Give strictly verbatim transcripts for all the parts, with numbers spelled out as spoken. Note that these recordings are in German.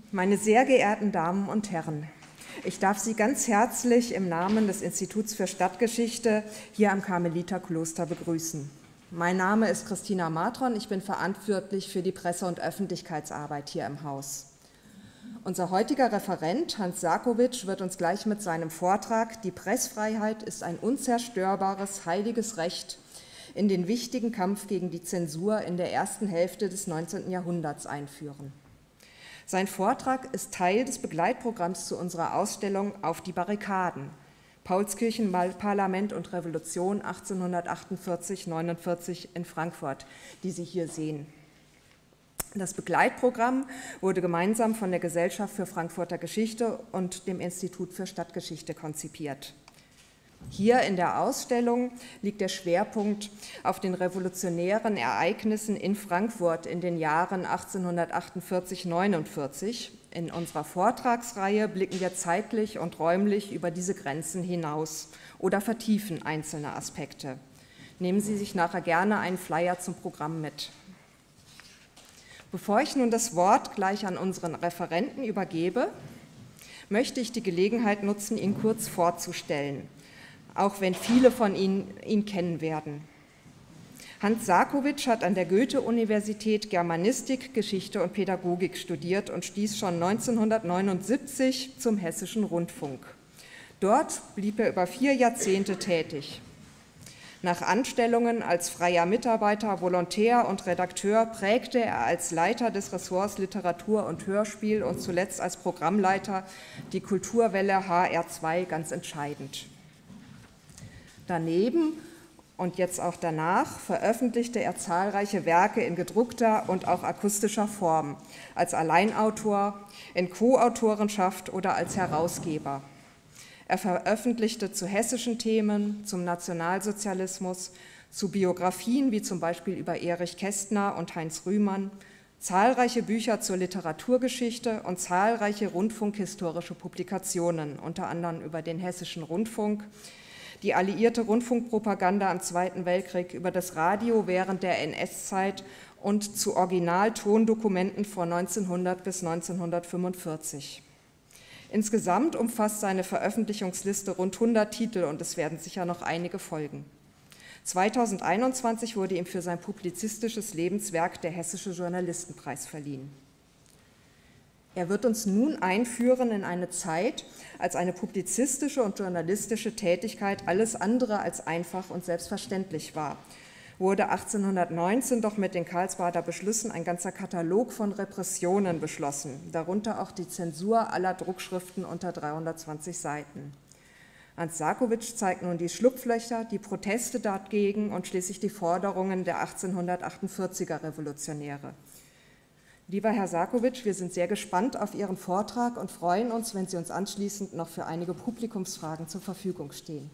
Meine sehr geehrten Damen und Herren, ich darf Sie ganz herzlich im Namen des Instituts für Stadtgeschichte hier am Karmeliterkloster begrüßen. Mein Name ist Christina Matron, ich bin verantwortlich für die Presse- und Öffentlichkeitsarbeit hier im Haus. Unser heutiger Referent, Hans Sarkowitsch, wird uns gleich mit seinem Vortrag "Die Pressfreiheit ist ein unzerstörbares, heiliges Recht" in den wichtigen Kampf gegen die Zensur in der ersten Hälfte des neunzehnten Jahrhunderts einführen. Sein Vortrag ist Teil des Begleitprogramms zu unserer Ausstellung Auf die Barrikaden, Paulskirchenparlament und Revolution achtzehnhundertachtundvierzig neunundvierzig in Frankfurt, die Sie hier sehen. Das Begleitprogramm wurde gemeinsam von der Gesellschaft für Frankfurter Geschichte und dem Institut für Stadtgeschichte konzipiert. Hier in der Ausstellung liegt der Schwerpunkt auf den revolutionären Ereignissen in Frankfurt in den Jahren achtzehnhundertachtundvierzig neunundvierzig. In unserer Vortragsreihe blicken wir zeitlich und räumlich über diese Grenzen hinaus oder vertiefen einzelne Aspekte. Nehmen Sie sich nachher gerne einen Flyer zum Programm mit. Bevor ich nun das Wort gleich an unseren Referenten übergebe, möchte ich die Gelegenheit nutzen, ihn kurz vorzustellen, auch wenn viele von Ihnen ihn kennen werden. Hans Sarkowitsch hat an der Goethe-Universität Germanistik, Geschichte und Pädagogik studiert und stieß schon neunzehnhundertneunundsiebzig zum Hessischen Rundfunk. Dort blieb er über vier Jahrzehnte tätig. Nach Anstellungen als freier Mitarbeiter, Volontär und Redakteur prägte er als Leiter des Ressorts Literatur und Hörspiel und zuletzt als Programmleiter die Kulturwelle H R zwei ganz entscheidend. Daneben und jetzt auch danach veröffentlichte er zahlreiche Werke in gedruckter und auch akustischer Form, als Alleinautor, in Co-Autorenschaft oder als Herausgeber. Er veröffentlichte zu hessischen Themen, zum Nationalsozialismus, zu Biografien wie zum Beispiel über Erich Kästner und Heinz Rühmann, zahlreiche Bücher zur Literaturgeschichte und zahlreiche rundfunkhistorische Publikationen, unter anderem über den Hessischen Rundfunk, die alliierte Rundfunkpropaganda im Zweiten Weltkrieg, über das Radio während der N S-Zeit und zu Originaltondokumenten von neunzehnhundert bis neunzehnhundertfünfundvierzig. Insgesamt umfasst seine Veröffentlichungsliste rund hundert Titel und es werden sicher noch einige folgen. zweitausendeinundzwanzig wurde ihm für sein publizistisches Lebenswerk der Hessische Journalistenpreis verliehen. Er wird uns nun einführen in eine Zeit, als eine publizistische und journalistische Tätigkeit alles andere als einfach und selbstverständlich war. Wurde achtzehnhundertneunzehn doch mit den Karlsbader Beschlüssen ein ganzer Katalog von Repressionen beschlossen, darunter auch die Zensur aller Druckschriften unter dreihundertzwanzig Seiten. Hans Sarkowitsch zeigt nun die Schlupflöcher, die Proteste dagegen und schließlich die Forderungen der achtzehnhundertachtundvierziger Revolutionäre. Lieber Herr Sarkowitsch, wir sind sehr gespannt auf Ihren Vortrag und freuen uns, wenn Sie uns anschließend noch für einige Publikumsfragen zur Verfügung stehen.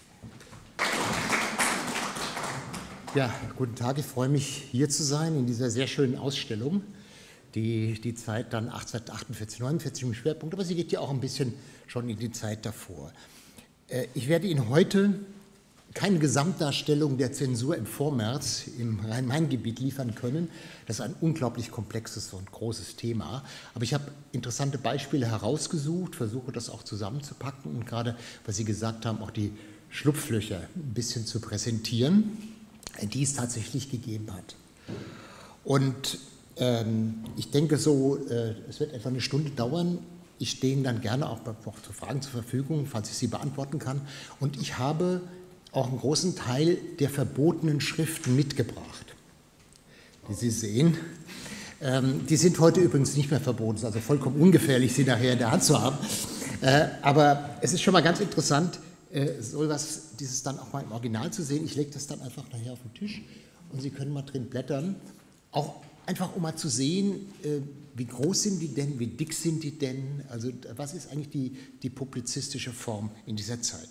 Ja, guten Tag, ich freue mich, hier zu sein in dieser sehr schönen Ausstellung, die die Zeit dann achtzehnhundertachtundvierzig neunundvierzig im Schwerpunkt, aber sie geht ja auch ein bisschen schon in die Zeit davor. Ich werde Ihnen heute keine Gesamtdarstellung der Zensur im Vormärz im Rhein-Main-Gebiet liefern können. Das ist ein unglaublich komplexes und großes Thema. Aber ich habe interessante Beispiele herausgesucht, versuche das auch zusammenzupacken und gerade, was Sie gesagt haben, auch die Schlupflöcher ein bisschen zu präsentieren, die es tatsächlich gegeben hat. Und ähm, ich denke so, äh, es wird etwa eine Stunde dauern. Ich stehe Ihnen dann gerne auch noch zu Fragen zur Verfügung, falls ich sie beantworten kann. Und ich habe auch einen großen Teil der verbotenen Schriften mitgebracht, die Sie sehen. Ähm, die sind heute übrigens nicht mehr verboten, es ist also vollkommen ungefährlich, sie nachher in der Hand zu haben. Äh, aber es ist schon mal ganz interessant, äh, so was, dieses dann auch mal im Original zu sehen. Ich lege das dann einfach nachher auf den Tisch und Sie können mal drin blättern. Auch einfach, um mal zu sehen, äh, wie groß sind die denn, wie dick sind die denn, also was ist eigentlich die, die publizistische Form in dieser Zeit.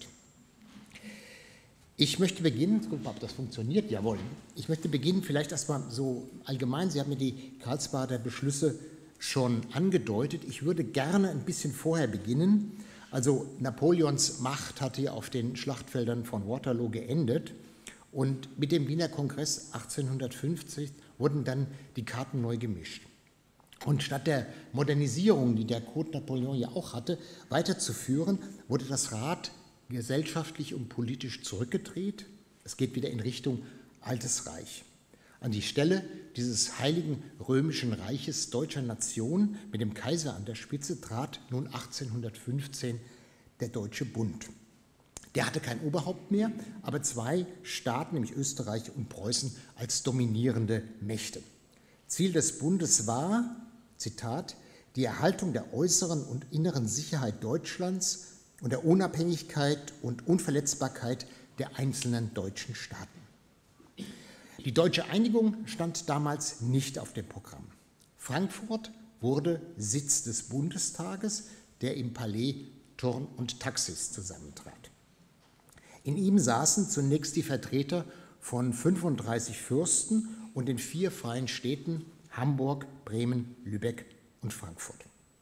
Ich möchte beginnen, gucken wir, ob das funktioniert, jawohl. Ich möchte beginnen vielleicht erstmal so allgemein, Sie haben mir die Karlsbader Beschlüsse schon angedeutet. Ich würde gerne ein bisschen vorher beginnen. Also Napoleons Macht hatte ja auf den Schlachtfeldern von Waterloo geendet und mit dem Wiener Kongress achtzehnhundertfünfzig wurden dann die Karten neu gemischt. Und statt der Modernisierung, die der Code Napoleon ja auch hatte, weiterzuführen, wurde das Rad gesellschaftlich und politisch zurückgedreht. Es geht wieder in Richtung Altes Reich. An die Stelle dieses heiligen römischen Reiches deutscher Nation mit dem Kaiser an der Spitze trat nun achtzehnhundertfünfzehn der Deutsche Bund. Der hatte kein Oberhaupt mehr, aber zwei Staaten, nämlich Österreich und Preußen, als dominierende Mächte. Ziel des Bundes war, Zitat, die Erhaltung der äußeren und inneren Sicherheit Deutschlands und der Unabhängigkeit und Unverletzbarkeit der einzelnen deutschen Staaten. Die deutsche Einigung stand damals nicht auf dem Programm. Frankfurt wurde Sitz des Bundestages, der im Palais Thurn und Taxis zusammentrat. In ihm saßen zunächst die Vertreter von fünfunddreißig Fürsten und den vier freien Städten Hamburg, Bremen, Lübeck und Frankfurt.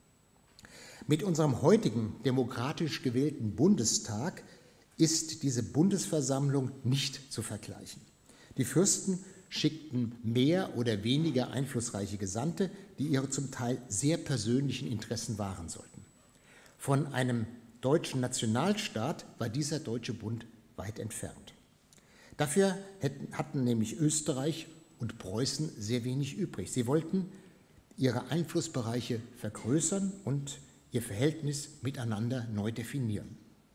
Mit unserem heutigen demokratisch gewählten Bundestag ist diese Bundesversammlung nicht zu vergleichen. Die Fürsten schickten mehr oder weniger einflussreiche Gesandte, die ihre zum Teil sehr persönlichen Interessen wahren sollten. Von einem deutschen Nationalstaat war dieser Deutsche Bund weit entfernt. Dafür hätten, hatten nämlich Österreich und Preußen sehr wenig übrig. Sie wollten ihre Einflussbereiche vergrößern und ihr Verhältnis miteinander neu definieren.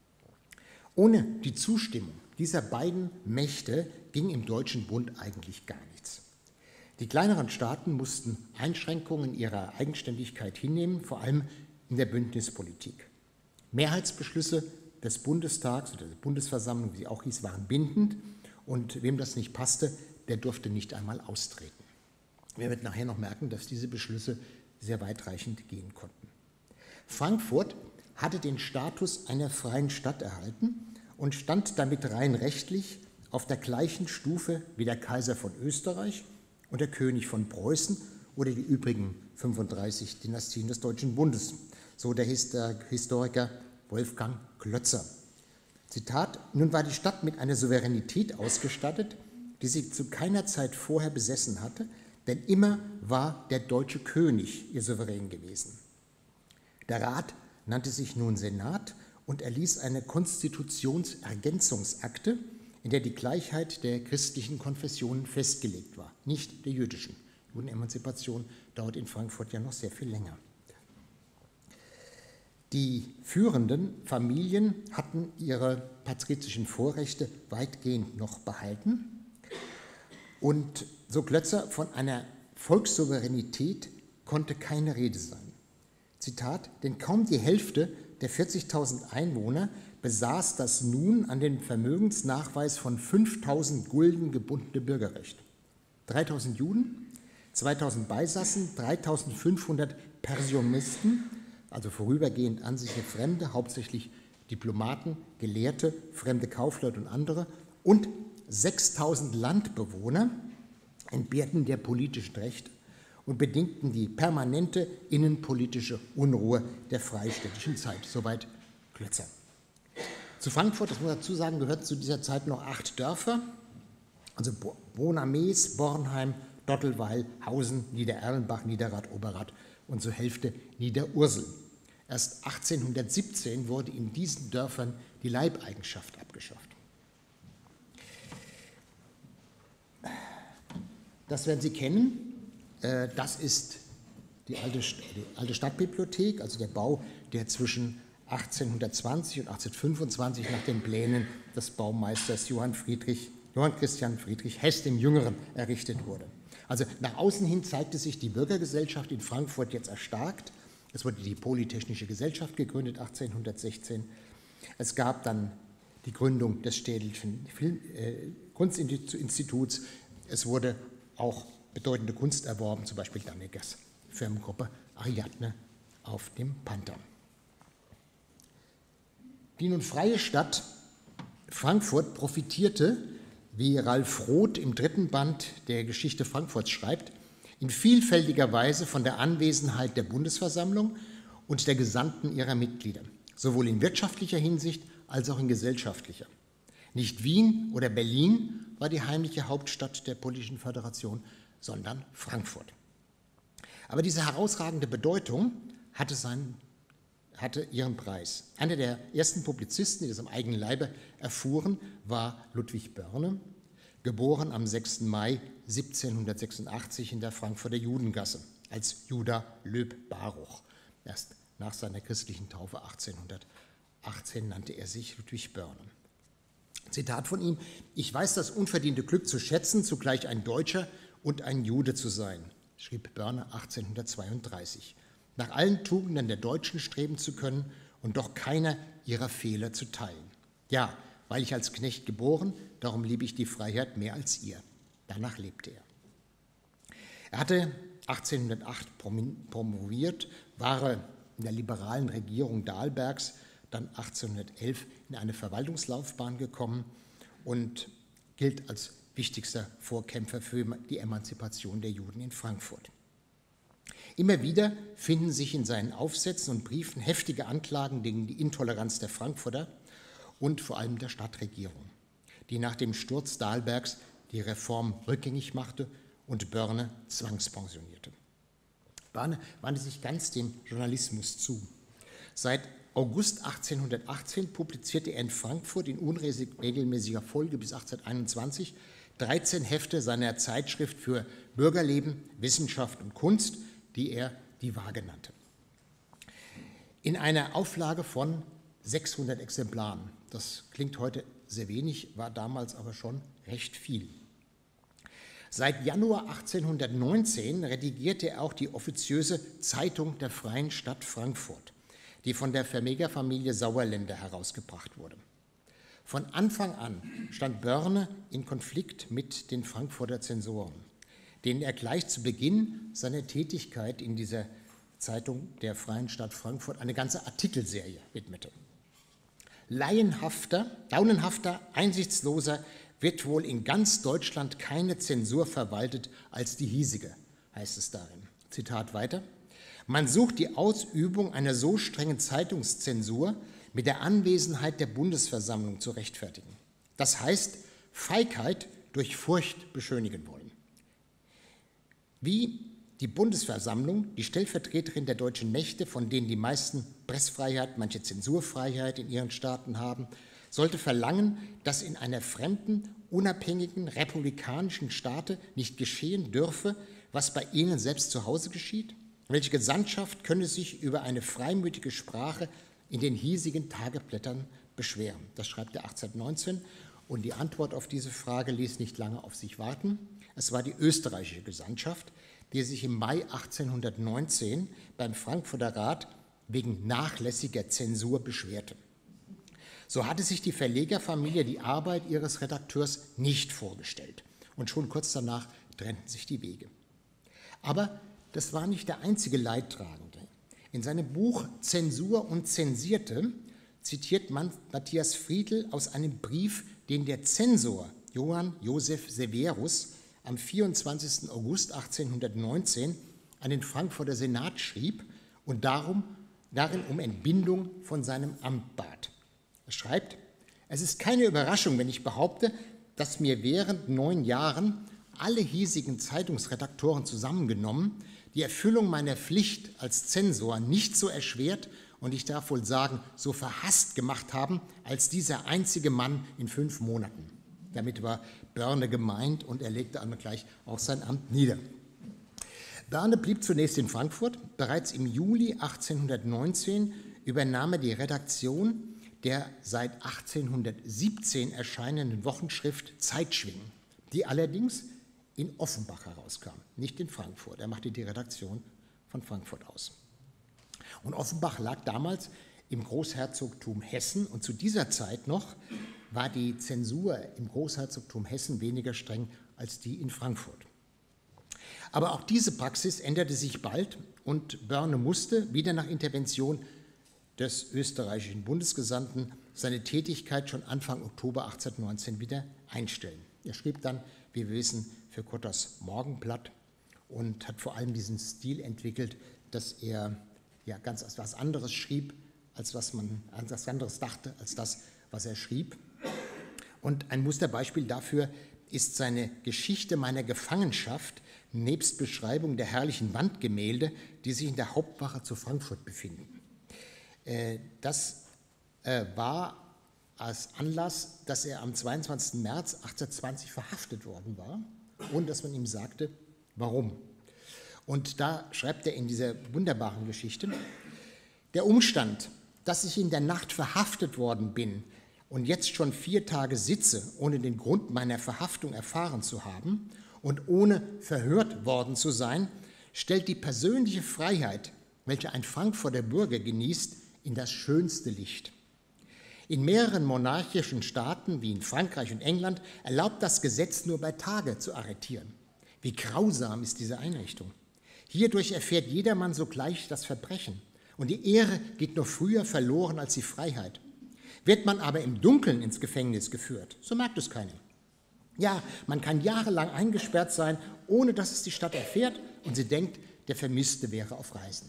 Ohne die Zustimmung dieser beiden Mächte ging im Deutschen Bund eigentlich gar nichts. Die kleineren Staaten mussten Einschränkungen ihrer Eigenständigkeit hinnehmen, vor allem in der Bündnispolitik. Mehrheitsbeschlüsse des Bundestags oder der Bundesversammlung, wie sie auch hieß, waren bindend und wem das nicht passte, der durfte nicht einmal austreten. Wir werden nachher noch merken, dass diese Beschlüsse sehr weitreichend gehen konnten. Frankfurt hatte den Status einer freien Stadt erhalten und stand damit rein rechtlich auf der gleichen Stufe wie der Kaiser von Österreich und der König von Preußen oder die übrigen fünfunddreißig Dynastien des Deutschen Bundes, so der Historiker Wolfgang Klötzer. Zitat: Nun war die Stadt mit einer Souveränität ausgestattet, die sie zu keiner Zeit vorher besessen hatte, denn immer war der deutsche König ihr Souverän gewesen. Der Rat nannte sich nun Senat und erließ eine Konstitutionsergänzungsakte, in der die Gleichheit der christlichen Konfessionen festgelegt war, nicht der jüdischen. Die Judenemanzipation dauert in Frankfurt ja noch sehr viel länger. Die führenden Familien hatten ihre patrizischen Vorrechte weitgehend noch behalten. Und so Klötzer, von einer Volkssouveränität konnte keine Rede sein. Zitat: Denn kaum die Hälfte der vierzigtausend Einwohner besaß das nun an den Vermögensnachweis von fünftausend Gulden gebundene Bürgerrecht. dreitausend Juden, zweitausend Beisassen, dreitausendfünfhundert Persionisten, also vorübergehend an sich Fremde, hauptsächlich Diplomaten, Gelehrte, fremde Kaufleute und andere, und sechstausend Landbewohner entbehrten der politischen Rechte und bedingten die permanente innenpolitische Unruhe der freistädtischen Zeit. Soweit Klötzer. Zu Frankfurt, das muss man dazu sagen, gehörten zu dieser Zeit noch acht Dörfer, also Bonames, Bornheim, Dottelweil, Hausen, Niedererlenbach, Niederrad, Oberrad und zur Hälfte Niederursel. Erst achtzehnhundertsiebzehn wurde in diesen Dörfern die Leibeigenschaft abgeschafft. Das werden Sie kennen. Das ist die alte, die alte Stadtbibliothek, also der Bau, der zwischen achtzehnhundertzwanzig und achtzehnhundertfünfundzwanzig nach den Plänen des Baumeisters Johann, Friedrich, Johann Christian Friedrich Hess dem Jüngeren errichtet wurde. Also nach außen hin zeigte sich die Bürgergesellschaft in Frankfurt jetzt erstarkt. Es wurde die Polytechnische Gesellschaft gegründet, achtzehnhundertsechzehn. Es gab dann die Gründung des Städtischen Film, äh, Kunstinstituts. Es wurde auch bedeutende Kunst erworben, zum Beispiel Danneggers Firmengruppe Ariadne auf dem Panther. Die nun freie Stadt Frankfurt profitierte, wie Ralf Roth im dritten Band der Geschichte Frankfurts schreibt, in vielfältiger Weise von der Anwesenheit der Bundesversammlung und der Gesandten ihrer Mitglieder, sowohl in wirtschaftlicher Hinsicht als auch in gesellschaftlicher. Nicht Wien oder Berlin war die heimliche Hauptstadt der politischen Föderation, sondern Frankfurt. Aber diese herausragende Bedeutung hatte, seinen, hatte ihren Preis. Einer der ersten Publizisten, die das am eigenen Leibe erfuhren, war Ludwig Börne, geboren am sechsten Mai siebzehnhundertsechsundachtzig in der Frankfurter Judengasse als Judah Löb-Baruch. Erst nach seiner christlichen Taufe achtzehnhundertachtzehn nannte er sich Ludwig Börne. Zitat von ihm: Ich weiß das unverdiente Glück zu schätzen, zugleich ein Deutscher und ein Jude zu sein, schrieb Börne achtzehnhundertzweiunddreißig. Nach allen Tugenden der Deutschen streben zu können und doch keiner ihrer Fehler zu teilen. Ja, weil ich als Knecht geboren, darum liebe ich die Freiheit mehr als ihr. Danach lebte er. Er hatte achtzehnhundertacht promoviert, war in der liberalen Regierung Dahlbergs, dann achtzehnhundertelf in eine Verwaltungslaufbahn gekommen und gilt als wichtigster Vorkämpfer für die Emanzipation der Juden in Frankfurt. Immer wieder finden sich in seinen Aufsätzen und Briefen heftige Anklagen gegen die Intoleranz der Frankfurter und vor allem der Stadtregierung, die nach dem Sturz Dahlbergs die Reform rückgängig machte und Börne zwangspensionierte. Börne wandte sich ganz dem Journalismus zu. Seit August achtzehnhundertachtzehn publizierte er in Frankfurt in unregelmäßiger Folge bis achtzehnhunderteinundzwanzig dreizehn Hefte seiner Zeitschrift für Bürgerleben, Wissenschaft und Kunst, die er die Waage nannte. In einer Auflage von sechshundert Exemplaren. Das klingt heute sehr wenig, war damals aber schon recht viel. Seit Januar achtzehnhundertneunzehn redigierte er auch die offiziöse Zeitung der Freien Stadt Frankfurt, die von der Verlegerfamilie Sauerländer herausgebracht wurde. Von Anfang an stand Börne in Konflikt mit den Frankfurter Zensoren, denen er gleich zu Beginn seiner Tätigkeit in dieser Zeitung der Freien Stadt Frankfurt eine ganze Artikelserie widmete. Laienhafter, launenhafter, einsichtsloser wird wohl in ganz Deutschland keine Zensur verwaltet als die hiesige, heißt es darin. Zitat weiter: Man sucht die Ausübung einer so strengen Zeitungszensur mit der Anwesenheit der Bundesversammlung zu rechtfertigen. Das heißt, Feigheit durch Furcht beschönigen wollen. Wie die Bundesversammlung, die Stellvertreterin der deutschen Mächte, von denen die meisten Pressfreiheit, manche Zensurfreiheit in ihren Staaten haben, sollte verlangen, dass in einer fremden, unabhängigen, republikanischen Staate nicht geschehen dürfe, was bei ihnen selbst zu Hause geschieht? Welche Gesandtschaft könne sich über eine freimütige Sprache in den hiesigen Tageblättern beschweren? Das schreibt er achtzehnhundertneunzehn und die Antwort auf diese Frage ließ nicht lange auf sich warten. Es war die österreichische Gesandtschaft, die sich im Mai achtzehnhundertneunzehn beim Frankfurter Rat wegen nachlässiger Zensur beschwerte. So hatte sich die Verlegerfamilie die Arbeit ihres Redakteurs nicht vorgestellt und schon kurz danach trennten sich die Wege. Aber das war nicht der einzige Leidtragende. In seinem Buch Zensur und Zensierte zitiert man Matthias Friedl aus einem Brief, den der Zensor Johann Joseph Severus am vierundzwanzigsten August achtzehnhundertneunzehn an den Frankfurter Senat schrieb und darum, darin um Entbindung von seinem Amt bat. Er schreibt: Es ist keine Überraschung, wenn ich behaupte, dass mir während neun Jahren alle hiesigen Zeitungsredaktoren zusammengenommen die Erfüllung meiner Pflicht als Zensor nicht so erschwert und ich darf wohl sagen, so verhasst gemacht haben, als dieser einzige Mann in fünf Monaten. Damit war Börne gemeint und er legte einmal gleich auch sein Amt nieder. Börne blieb zunächst in Frankfurt. Bereits im Juli achtzehnhundertneunzehn übernahm er die Redaktion der seit achtzehnhundertsiebzehn erscheinenden Wochenschrift Zeitschwingen, die allerdings in Offenbach herauskam, nicht in Frankfurt. Er machte die Redaktion von Frankfurt aus. Und Offenbach lag damals im Großherzogtum Hessen und zu dieser Zeit noch war die Zensur im Großherzogtum Hessen weniger streng als die in Frankfurt. Aber auch diese Praxis änderte sich bald und Börne musste, wieder nach Intervention des österreichischen Bundesgesandten, seine Tätigkeit schon Anfang Oktober achtzehnhundertneunzehn wieder einstellen. Er schrieb dann, wie wir wissen, für Kotters Morgenblatt und hat vor allem diesen Stil entwickelt, dass er ja ganz etwas anderes schrieb, als was man etwas anderes dachte, als das, was er schrieb. Und ein Musterbeispiel dafür ist seine Geschichte meiner Gefangenschaft nebst Beschreibung der herrlichen Wandgemälde, die sich in der Hauptwache zu Frankfurt befinden. Das war als Anlass, dass er am zweiundzwanzigsten März achtzehnhundertzwanzig verhaftet worden war, ohne dass man ihm sagte, warum. Und da schreibt er in dieser wunderbaren Geschichte: Der Umstand, dass ich in der Nacht verhaftet worden bin und jetzt schon vier Tage sitze, ohne den Grund meiner Verhaftung erfahren zu haben und ohne verhört worden zu sein, stellt die persönliche Freiheit, welche ein Frankfurter Bürger genießt, in das schönste Licht. In mehreren monarchischen Staaten, wie in Frankreich und England, erlaubt das Gesetz nur bei Tage zu arretieren. Wie grausam ist diese Einrichtung. Hierdurch erfährt jedermann sogleich das Verbrechen und die Ehre geht noch früher verloren als die Freiheit. Wird man aber im Dunkeln ins Gefängnis geführt, so merkt es keiner. Ja, man kann jahrelang eingesperrt sein, ohne dass es die Stadt erfährt und sie denkt, der Vermisste wäre auf Reisen.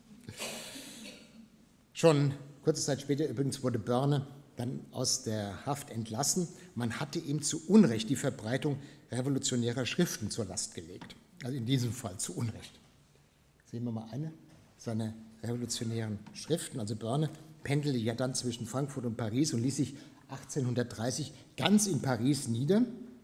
Schon kurze Zeit später übrigens wurde Börne dann aus der Haft entlassen. Man hatte ihm zu Unrecht die Verbreitung revolutionärer Schriften zur Last gelegt. Also in diesem Fall zu Unrecht. Sehen wir mal eine seiner revolutionären Schriften. Also Börne pendelte ja dann zwischen Frankfurt und Paris und ließ sich achtzehnhundertdreißig ganz in Paris nieder.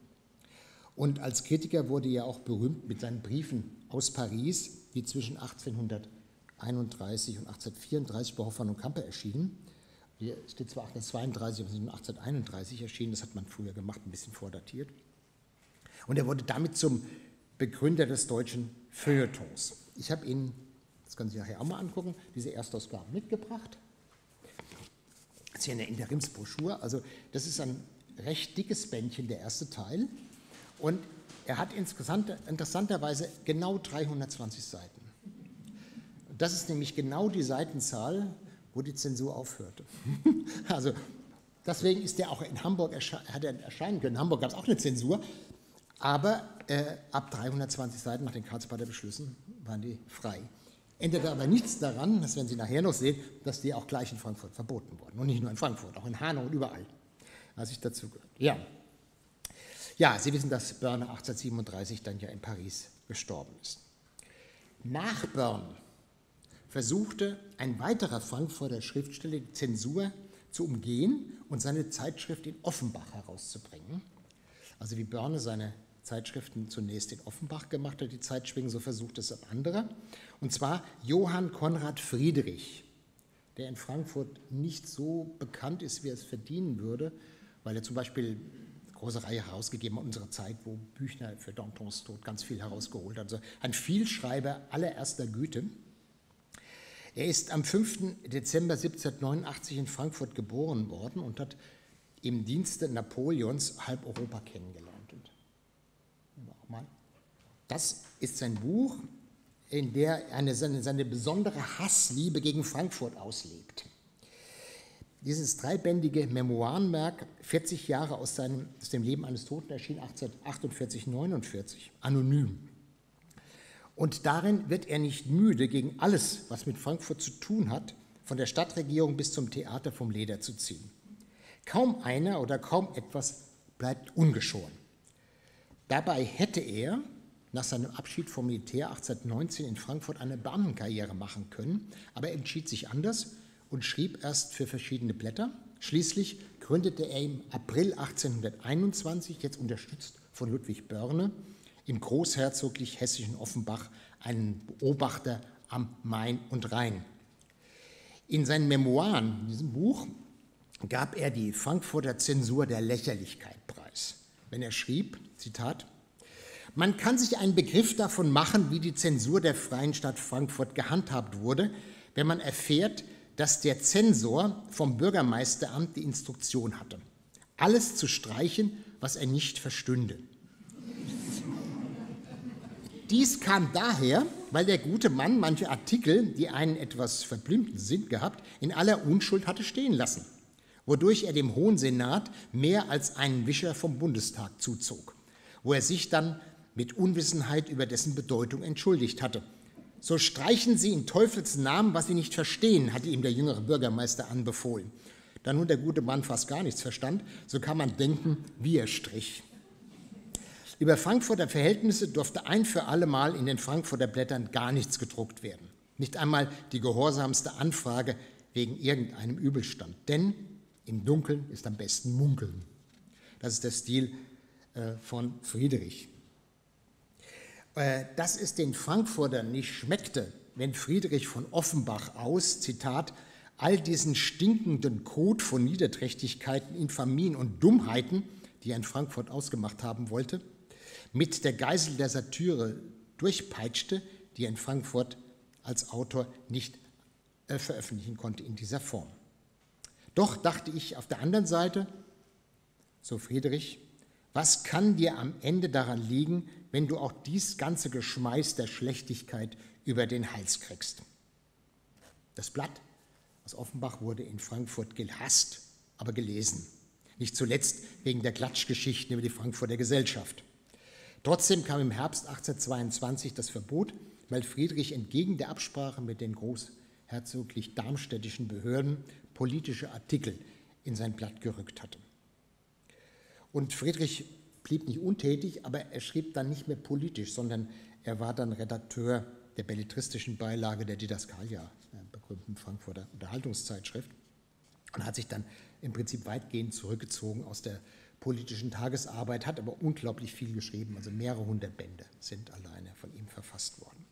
Und als Kritiker wurde er auch berühmt mit seinen Briefen aus Paris, die zwischen achtzehnhunderteinunddreißig und achtzehnhundertvierunddreißig bei Hoffmann und Campe erschienen. Hier steht zwar achtzehnhundertzweiunddreißig, aber sie sind achtzehnhunderteinunddreißig erschienen, das hat man früher gemacht, ein bisschen vordatiert. Und er wurde damit zum Begründer des deutschen Feuilletons. Ich habe Ihnen, das können Sie nachher auch mal angucken, diese Erstausgabe mitgebracht. Das ist hier eine Interimsbroschur, also das ist ein recht dickes Bändchen, der erste Teil. Und er hat insgesamt interessanterweise genau dreihundertzwanzig Seiten. Das ist nämlich genau die Seitenzahl, wo die Zensur aufhörte. Also deswegen ist der auch in Hamburg hat er erscheinen können. In Hamburg gab es auch eine Zensur, aber äh, ab dreihundertzwanzig Seiten nach den Karlsbader Beschlüssen waren die frei. Änderte aber nichts daran, das werden Sie nachher noch sehen, dass die auch gleich in Frankfurt verboten wurden. Und nicht nur in Frankfurt, auch in Hanau und überall, als ich dazu gehört. Ja. ja, Sie wissen, dass Börne achtzehnhundertsiebenunddreißig dann ja in Paris gestorben ist. Nach Börne versuchte ein weiterer Frankfurter Schriftsteller, die Zensur zu umgehen und seine Zeitschrift in Offenbach herauszubringen. Also wie Börne seine Zeitschriften zunächst in Offenbach gemacht hat, die Zeitschwingen, so versucht es ein anderer. Und zwar Johann Conrad Friedrich, der in Frankfurt nicht so bekannt ist, wie er es verdienen würde, weil er zum Beispiel eine große Reihe herausgegeben hat, unsere Zeit, wo Büchner für Dantons Tod ganz viel herausgeholt hat. Also ein Vielschreiber allererster Güte. Er ist am fünften Dezember siebzehnhundertneunundachtzig in Frankfurt geboren worden und hat im Dienste Napoleons halb Europa kennengelernt. Das ist sein Buch, in der er eine, seine, seine besondere Hassliebe gegen Frankfurt auslebt. Dieses dreibändige Memoirenwerk, vierzig Jahre aus, seinem, aus dem Leben eines Toten, erschien achtzehnhundertachtundvierzig neunundvierzig, anonym. Und darin wird er nicht müde, gegen alles, was mit Frankfurt zu tun hat, von der Stadtregierung bis zum Theater vom Leder zu ziehen. Kaum einer oder kaum etwas bleibt ungeschoren. Dabei hätte er nach seinem Abschied vom Militär achtzehnhundertneunzehn in Frankfurt eine Beamtenkarriere machen können, aber er entschied sich anders und schrieb erst für verschiedene Blätter. Schließlich gründete er im April achtzehnhunderteinundzwanzig, jetzt unterstützt von Ludwig Börne, im großherzoglich hessischen Offenbach einen Beobachter am Main und Rhein. In seinen Memoiren, in diesem Buch, gab er die Frankfurter Zensur der Lächerlichkeit preis, wenn er schrieb, Zitat, man kann sich einen Begriff davon machen, wie die Zensur der Freien Stadt Frankfurt gehandhabt wurde, wenn man erfährt, dass der Zensor vom Bürgermeisteramt die Instruktion hatte, alles zu streichen, was er nicht verstünde. Dies kam daher, weil der gute Mann manche Artikel, die einen etwas verblümten Sinn gehabt, in aller Unschuld hatte stehen lassen, wodurch er dem Hohen Senat mehr als einen Wischer vom Bundestag zuzog, wo er sich dann mit Unwissenheit über dessen Bedeutung entschuldigt hatte. So streichen Sie in Teufels Namen, was Sie nicht verstehen, hatte ihm der jüngere Bürgermeister anbefohlen. Da nun der gute Mann fast gar nichts verstand, so kann man denken, wie er strich. Über Frankfurter Verhältnisse durfte ein für alle Mal in den Frankfurter Blättern gar nichts gedruckt werden. Nicht einmal die gehorsamste Anfrage wegen irgendeinem Übelstand. Denn im Dunkeln ist am besten munkeln. Das ist der Stil äh, von Friedrich. Äh, dass es den Frankfurtern nicht schmeckte, wenn Friedrich von Offenbach aus, Zitat, all diesen stinkenden Kot von Niederträchtigkeiten, Infamien und Dummheiten, die er in Frankfurt ausgemacht haben wollte, mit der Geißel der Satire durchpeitschte, die er in Frankfurt als Autor nicht äh, veröffentlichen konnte in dieser Form. Doch dachte ich auf der anderen Seite, so Friedrich, was kann dir am Ende daran liegen, wenn du auch dies ganze Geschmeiß der Schlechtigkeit über den Hals kriegst? Das Blatt aus Offenbach wurde in Frankfurt gehasst, aber gelesen. Nicht zuletzt wegen der Klatschgeschichten über die Frankfurter Gesellschaft. Trotzdem kam im Herbst achtzehnhundertzweiundzwanzig das Verbot, weil Friedrich entgegen der Absprache mit den großherzoglich-darmstädtischen Behörden politische Artikel in sein Blatt gerückt hatte. Und Friedrich blieb nicht untätig, aber er schrieb dann nicht mehr politisch, sondern er war dann Redakteur der belletristischen Beilage der Didaskalia, der berühmten Frankfurter Unterhaltungszeitschrift, und hat sich dann im Prinzip weitgehend zurückgezogen aus der politischen Tagesarbeit, hat aber unglaublich viel geschrieben, also mehrere hundert Bände sind alleine von ihm verfasst worden.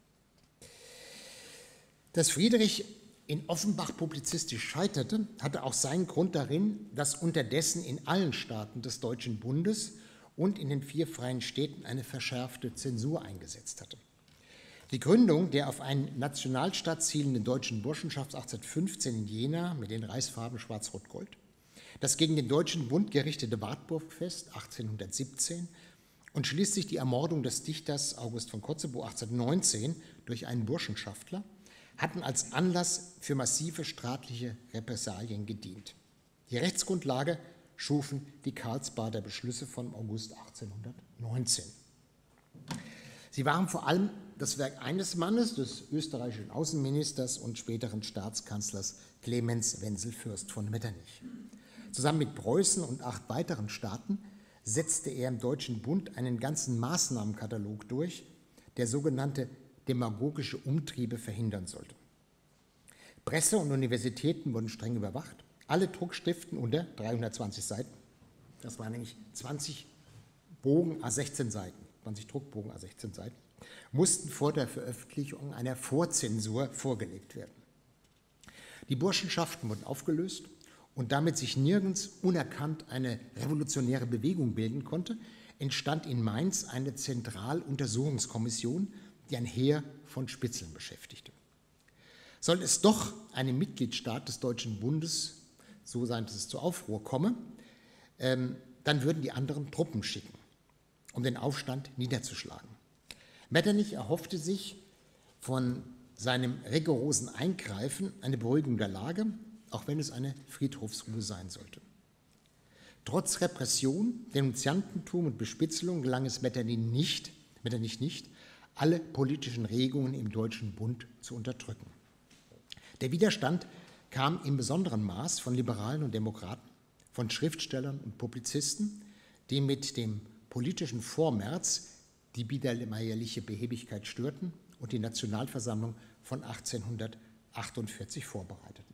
Dass Friedrich in Offenbach publizistisch scheiterte, hatte auch seinen Grund darin, dass unterdessen in allen Staaten des Deutschen Bundes und in den vier freien Städten eine verschärfte Zensur eingesetzt hatte. Die Gründung der auf einen Nationalstaat zielenden deutschen Burschenschaft achtzehnhundertfünfzehn in Jena mit den Reichsfarben Schwarz-Rot-Gold, das gegen den Deutschen Bund gerichtete Wartburgfest achtzehnhundertsiebzehn und schließlich die Ermordung des Dichters August von Kotzebue achtzehnhundertneunzehn durch einen Burschenschaftler hatten als Anlass für massive staatliche Repressalien gedient. Die Rechtsgrundlage schufen die Karlsbader Beschlüsse von August achtzehnhundertneunzehn. Sie waren vor allem das Werk eines Mannes, des österreichischen Außenministers und späteren Staatskanzlers Clemens Wenzel Fürst von Metternich. Zusammen mit Preußen und acht weiteren Staaten setzte er im Deutschen Bund einen ganzen Maßnahmenkatalog durch, der sogenannte demagogische Umtriebe verhindern sollte. Presse und Universitäten wurden streng überwacht. Alle Druckschriften unter dreihundertzwanzig Seiten, das waren nämlich zwanzig Bogen à sechzehn Seiten, zwanzig Druckbogen à sechzehn Seiten, mussten vor der Veröffentlichung einer Vorzensur vorgelegt werden. Die Burschenschaften wurden aufgelöst und damit sich nirgends unerkannt eine revolutionäre Bewegung bilden konnte, entstand in Mainz eine Zentraluntersuchungskommission, die ein Heer von Spitzeln beschäftigte. Soll es doch einem Mitgliedstaat des Deutschen Bundes, so sein, dass es zu Aufruhr komme, ähm, dann würden die anderen Truppen schicken, um den Aufstand niederzuschlagen. Metternich erhoffte sich von seinem rigorosen Eingreifen eine Beruhigung der Lage, auch wenn es eine Friedhofsruhe sein sollte. Trotz Repression, Denunziantentum und Bespitzelung gelang es Metternich nicht, Metternich nicht, alle politischen Regungen im Deutschen Bund zu unterdrücken. Der Widerstand kam im besonderen Maß von Liberalen und Demokraten, von Schriftstellern und Publizisten, die mit dem politischen Vormärz die biedermeierliche Behebigkeit störten und die Nationalversammlung von achtzehnhundertachtundvierzig vorbereiteten.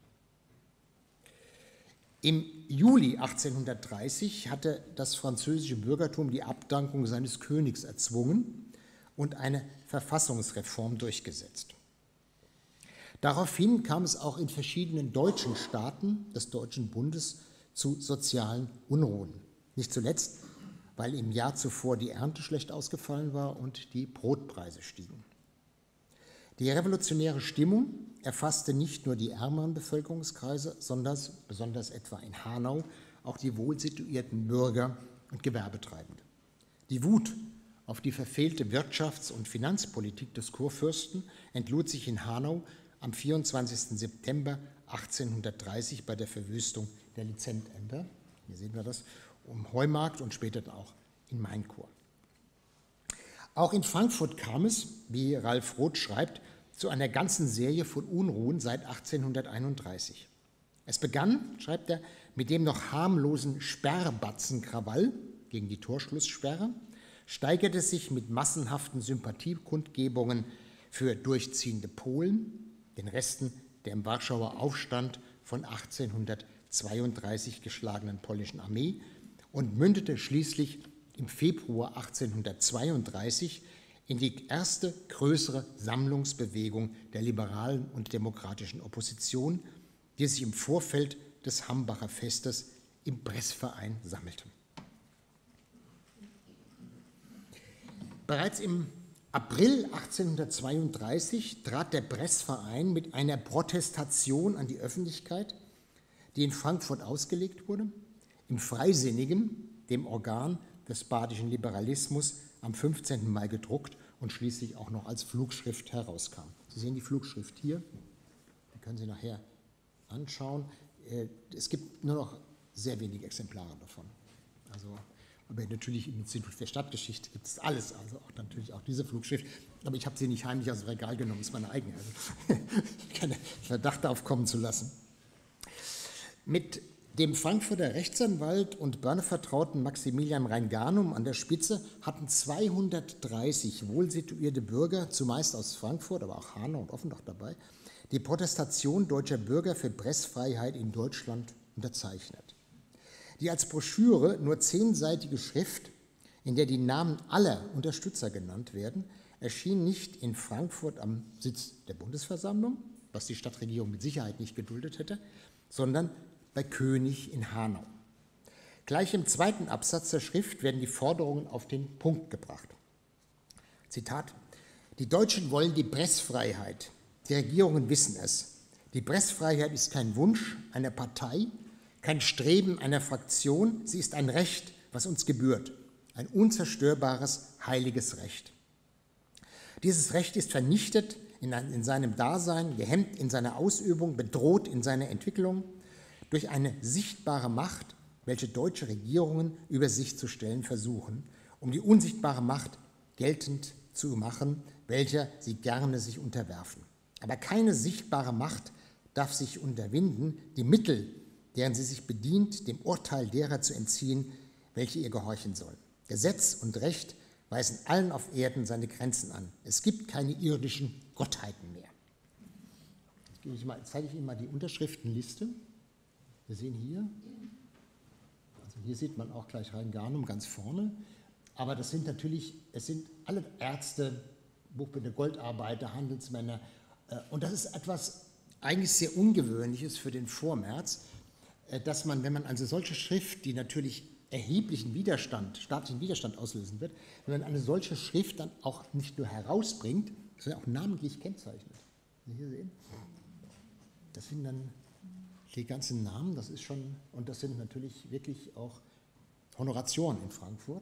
Im Juli achtzehnhundertdreißig hatte das französische Bürgertum die Abdankung seines Königs erzwungen und eine Verfassungsreform durchgesetzt. Daraufhin kam es auch in verschiedenen deutschen Staaten des Deutschen Bundes zu sozialen Unruhen. Nicht zuletzt, weil im Jahr zuvor die Ernte schlecht ausgefallen war und die Brotpreise stiegen. Die revolutionäre Stimmung erfasste nicht nur die ärmeren Bevölkerungskreise, sondern besonders etwa in Hanau auch die wohlsituierten Bürger und Gewerbetreibende. Die Wut auf die verfehlte Wirtschafts- und Finanzpolitik des Kurfürsten entlud sich in Hanau am vierundzwanzigsten September achtzehnhundertdreißig bei der Verwüstung der Lizentämter, hier sehen wir das, um Heumarkt und später dann auch in Mainkur. Auch in Frankfurt kam es, wie Ralf Roth schreibt, zu einer ganzen Serie von Unruhen seit achtzehnhunderteinunddreißig. Es begann, schreibt er, mit dem noch harmlosen Sperrbatzenkrawall gegen die Torschlusssperre, steigerte sich mit massenhaften Sympathiekundgebungen für durchziehende Polen, den Resten der im Warschauer Aufstand von achtzehnhundertzweiunddreißig geschlagenen polnischen Armee und mündete schließlich im Februar achtzehnhundertzweiunddreißig in die erste größere Sammlungsbewegung der liberalen und demokratischen Opposition, die sich im Vorfeld des Hambacher Festes im Pressverein sammelte. Bereits im April achtzehnhundertzweiunddreißig trat der Pressverein mit einer Protestation an die Öffentlichkeit, die in Frankfurt ausgelegt wurde, im Freisinnigen, dem Organ des badischen Liberalismus, am fünfzehnten Mai gedruckt und schließlich auch noch als Flugschrift herauskam. Sie sehen die Flugschrift hier, die können Sie nachher anschauen. Es gibt nur noch sehr wenige Exemplare davon. Also, aber natürlich im Institut für Stadtgeschichte gibt es alles, also auch natürlich auch diese Flugschrift. Aber ich habe sie nicht heimlich aus dem Regal genommen, das ist meine eigene. Also keine Verdacht darauf kommen zu lassen. Mit dem Frankfurter Rechtsanwalt und Börne-Vertrauten Maximilian Reingarnum an der Spitze hatten zweihundertdreißig wohlsituierte Bürger, zumeist aus Frankfurt, aber auch Hanau und Offenbach dabei, die Protestation deutscher Bürger für Pressfreiheit in Deutschland unterzeichnet. Die als Broschüre nur zehnseitige Schrift, in der die Namen aller Unterstützer genannt werden, erschien nicht in Frankfurt am Sitz der Bundesversammlung, was die Stadtregierung mit Sicherheit nicht geduldet hätte, sondern bei König in Hanau. Gleich im zweiten Absatz der Schrift werden die Forderungen auf den Punkt gebracht. Zitat: Die Deutschen wollen die Pressfreiheit. Die Regierungen wissen es. Die Pressfreiheit ist kein Wunsch einer Partei, kein Streben einer Fraktion, sie ist ein Recht, was uns gebührt, ein unzerstörbares, heiliges Recht. Dieses Recht ist vernichtet in, in seinem Dasein, gehemmt in seiner Ausübung, bedroht in seiner Entwicklung durch eine sichtbare Macht, welche deutsche Regierungen über sich zu stellen versuchen, um die unsichtbare Macht geltend zu machen, welcher sie gerne sich unterwerfen. Aber keine sichtbare Macht darf sich unterwinden, die Mittel, deren sie sich bedient, dem Urteil derer zu entziehen, welche ihr gehorchen sollen. Gesetz und Recht weisen allen auf Erden seine Grenzen an. Es gibt keine irdischen Gottheiten mehr. Jetzt zeige ich Ihnen mal die Unterschriftenliste. Wir sehen hier, also hier sieht man auch gleich Reingarnum ganz vorne, aber das sind natürlich, es sind alle Ärzte, Buchbinder, Goldarbeiter, Handelsmänner, und das ist etwas eigentlich sehr Ungewöhnliches für den Vormärz, dass man, wenn man also solche Schrift, die natürlich erheblichen Widerstand, staatlichen Widerstand auslösen wird, wenn man eine solche Schrift dann auch nicht nur herausbringt, sondern auch namentlich kennzeichnet. Sie hier sehen, das sind dann die ganzen Namen, das ist schon, und das sind natürlich wirklich auch Honoratioren in Frankfurt.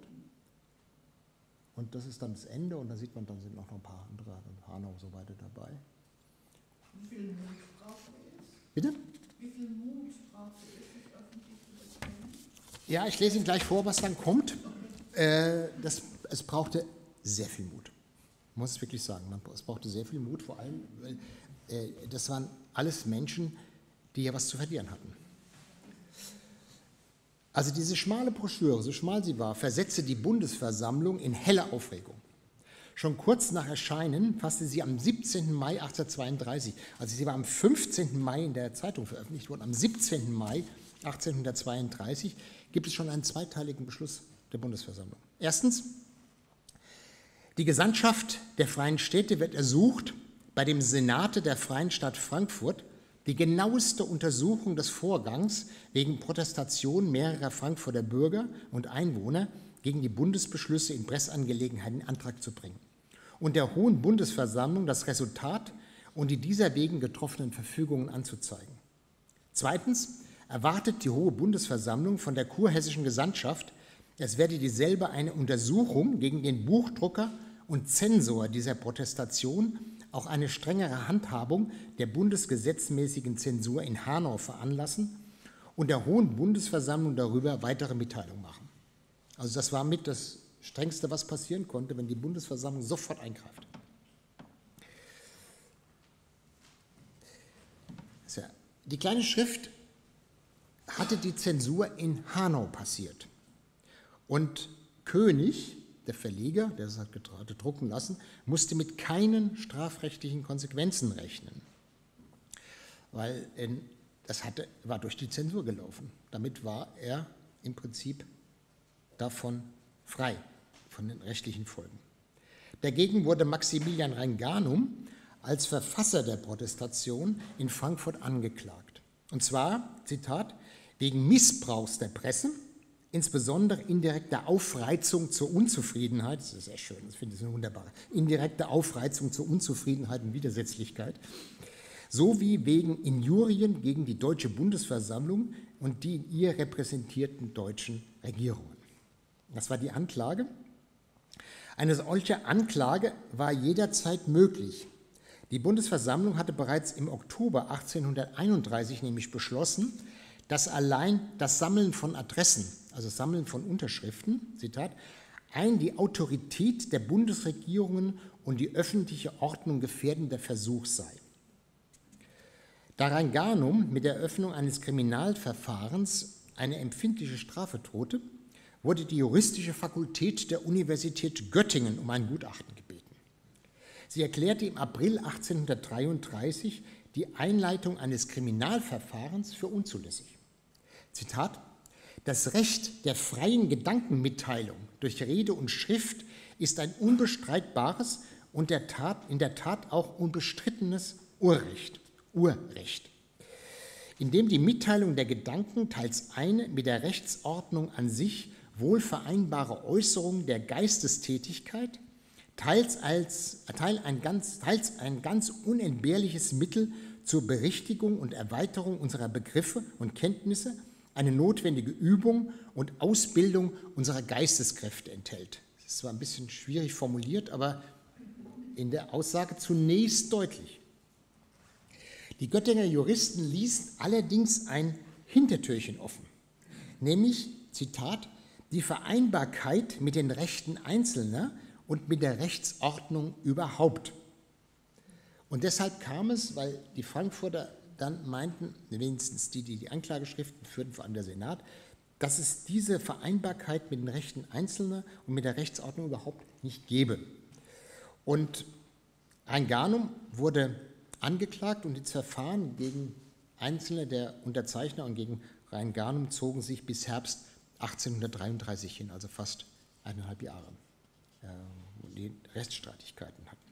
Und das ist dann das Ende, und da sieht man, dann sind noch ein paar andere, Hanau und so weiter dabei. Wie viel Mut braucht es? Bitte? Wie viel Mut braucht es, sich öffentlich zu bekennen? Ja, ich lese Ihnen gleich vor, was dann kommt. Äh, das, es brauchte sehr viel Mut, muss ich wirklich sagen. Man, es brauchte sehr viel Mut, vor allem, weil äh, das waren alles Menschen, die ja was zu verlieren hatten. Also diese schmale Broschüre, so schmal sie war, versetzte die Bundesversammlung in helle Aufregung. Schon kurz nach Erscheinen fasste sie am siebzehnten Mai achtzehnhundertzweiunddreißig, also sie war am fünfzehnten Mai in der Zeitung veröffentlicht worden, am siebzehnten Mai achtzehnhundertzweiunddreißig gibt es schon einen zweiteiligen Beschluss der Bundesversammlung. Erstens, die Gesandtschaft der Freien Städte wird ersucht, bei dem Senate der Freien Stadt Frankfurt die genaueste Untersuchung des Vorgangs wegen Protestation mehrerer Frankfurter Bürger und Einwohner gegen die Bundesbeschlüsse in Pressangelegenheiten in Antrag zu bringen und der Hohen Bundesversammlung das Resultat und die dieser wegen getroffenen Verfügungen anzuzeigen. Zweitens erwartet die Hohe Bundesversammlung von der kurhessischen Gesandtschaft, es werde dieselbe eine Untersuchung gegen den Buchdrucker und Zensor dieser Protestation, auch eine strengere Handhabung der bundesgesetzmäßigen Zensur in Hanau veranlassen und der Hohen Bundesversammlung darüber weitere Mitteilung machen. Also das war mit das Strengste, was passieren konnte, wenn die Bundesversammlung sofort eingreift. So, die kleine Schrift hatte die Zensur in Hanau passiert. Und König der Verleger, der es hat drucken lassen, musste mit keinen strafrechtlichen Konsequenzen rechnen, weil das hatte, war durch die Zensur gelaufen. Damit war er im Prinzip davon frei, von den rechtlichen Folgen. Dagegen wurde Maximilian Rheinganum als Verfasser der Protestation in Frankfurt angeklagt. Und zwar, Zitat, wegen Missbrauchs der Presse, insbesondere indirekter Aufreizung zur Unzufriedenheit, das ist sehr schön, das finde ich eine wunderbare, indirekte Aufreizung zur Unzufriedenheit und Widersetzlichkeit, sowie wegen Injurien gegen die Deutsche Bundesversammlung und die in ihr repräsentierten deutschen Regierungen. Das war die Anklage. Eine solche Anklage war jederzeit möglich. Die Bundesversammlung hatte bereits im Oktober achtzehnhunderteinunddreißig nämlich beschlossen, dass allein das Sammeln von Adressen, also Sammeln von Unterschriften, Zitat, ein die Autorität der Bundesregierungen und die öffentliche Ordnung gefährdender Versuch sei. Da Rheinganum mit der Eröffnung eines Kriminalverfahrens eine empfindliche Strafe drohte, wurde die juristische Fakultät der Universität Göttingen um ein Gutachten gebeten. Sie erklärte im April achtzehnhundertdreiunddreißig die Einleitung eines Kriminalverfahrens für unzulässig. Zitat: Das Recht der freien Gedankenmitteilung durch Rede und Schrift ist ein unbestreitbares und der Tat, in der Tat auch unbestrittenes Urrecht, Urrecht, in dem die Mitteilung der Gedanken teils eine mit der Rechtsordnung an sich wohl vereinbare Äußerung der Geistestätigkeit, teils, als, teils, ein ganz, teils ein ganz unentbehrliches Mittel zur Berichtigung und Erweiterung unserer Begriffe und Kenntnisse, eine notwendige Übung und Ausbildung unserer Geisteskräfte enthält. Das ist zwar ein bisschen schwierig formuliert, aber in der Aussage zunächst deutlich. Die Göttinger Juristen ließen allerdings ein Hintertürchen offen, nämlich, Zitat, die Vereinbarkeit mit den Rechten Einzelner und mit der Rechtsordnung überhaupt. Und deshalb kam es, weil die Frankfurter dann meinten, wenigstens die, die die Anklageschriften führten, vor allem der Senat, dass es diese Vereinbarkeit mit den Rechten Einzelner und mit der Rechtsordnung überhaupt nicht gebe. Und Rheinganum wurde angeklagt und das Verfahren gegen Einzelne der Unterzeichner und gegen Rheinganum zogen sich bis Herbst achtzehnhundertdreiunddreißig hin, also fast eineinhalb Jahre, wo die Rechtsstreitigkeiten hatten.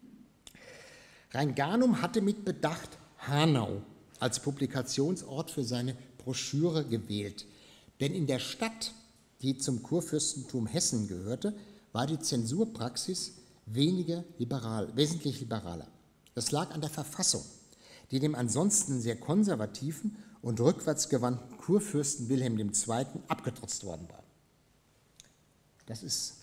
Rheinganum hatte mit Bedacht Hanau als Publikationsort für seine Broschüre gewählt, denn in der Stadt, die zum Kurfürstentum Hessen gehörte, war die Zensurpraxis weniger liberal, wesentlich liberaler. Das lag an der Verfassung, die dem ansonsten sehr konservativen und rückwärtsgewandten Kurfürsten Wilhelm der Zweite abgetrotzt worden war. Das ist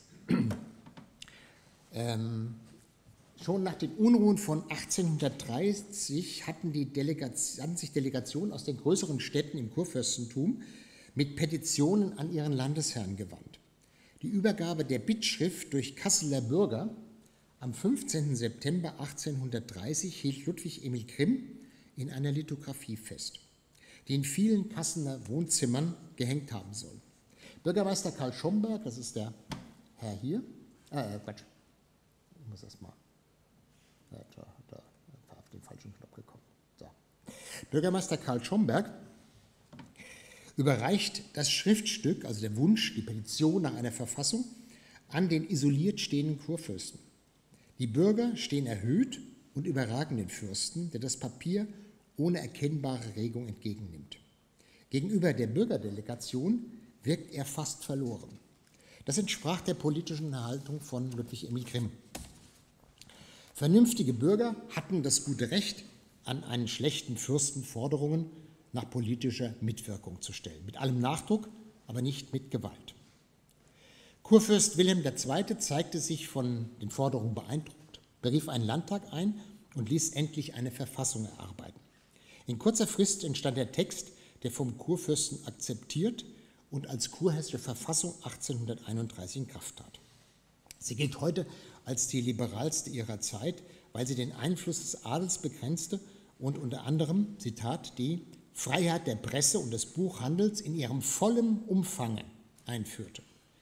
ähm, schon nach den Unruhen von achtzehnhundertdreißig hatten, die Delegation, hatten sich Delegationen aus den größeren Städten im Kurfürstentum mit Petitionen an ihren Landesherrn gewandt. Die Übergabe der Bittschrift durch Kasseler Bürger am fünfzehnten September achtzehnhundertdreißig hielt Ludwig Emil Grimm in einer Lithografie fest, die in vielen Kasseler Wohnzimmern gehängt haben soll. Bürgermeister Karl Schomberg, das ist der Herr hier, äh, Quatsch, ich muss erst mal, ja, da, da war auf den falschen Knopf gekommen. So. Bürgermeister Karl Schomberg überreicht das Schriftstück, also der Wunsch, die Petition nach einer Verfassung, an den isoliert stehenden Kurfürsten. Die Bürger stehen erhöht und überragen den Fürsten, der das Papier ohne erkennbare Regung entgegennimmt. Gegenüber der Bürgerdelegation wirkt er fast verloren. Das entsprach der politischen Haltung von Ludwig Emil Grimm. Vernünftige Bürger hatten das gute Recht, an einen schlechten Fürsten Forderungen nach politischer Mitwirkung zu stellen. Mit allem Nachdruck, aber nicht mit Gewalt. Kurfürst Wilhelm der Zweite zeigte sich von den Forderungen beeindruckt, berief einen Landtag ein und ließ endlich eine Verfassung erarbeiten. In kurzer Frist entstand der Text, der vom Kurfürsten akzeptiert und als kurhessische Verfassung achtzehnhunderteinunddreißig in Kraft trat. Sie gilt heute als die liberalste ihrer Zeit, weil sie den Einfluss des Adels begrenzte und unter anderem, Zitat, die Freiheit der Presse und des Buchhandels in ihrem vollen Umfang einführte.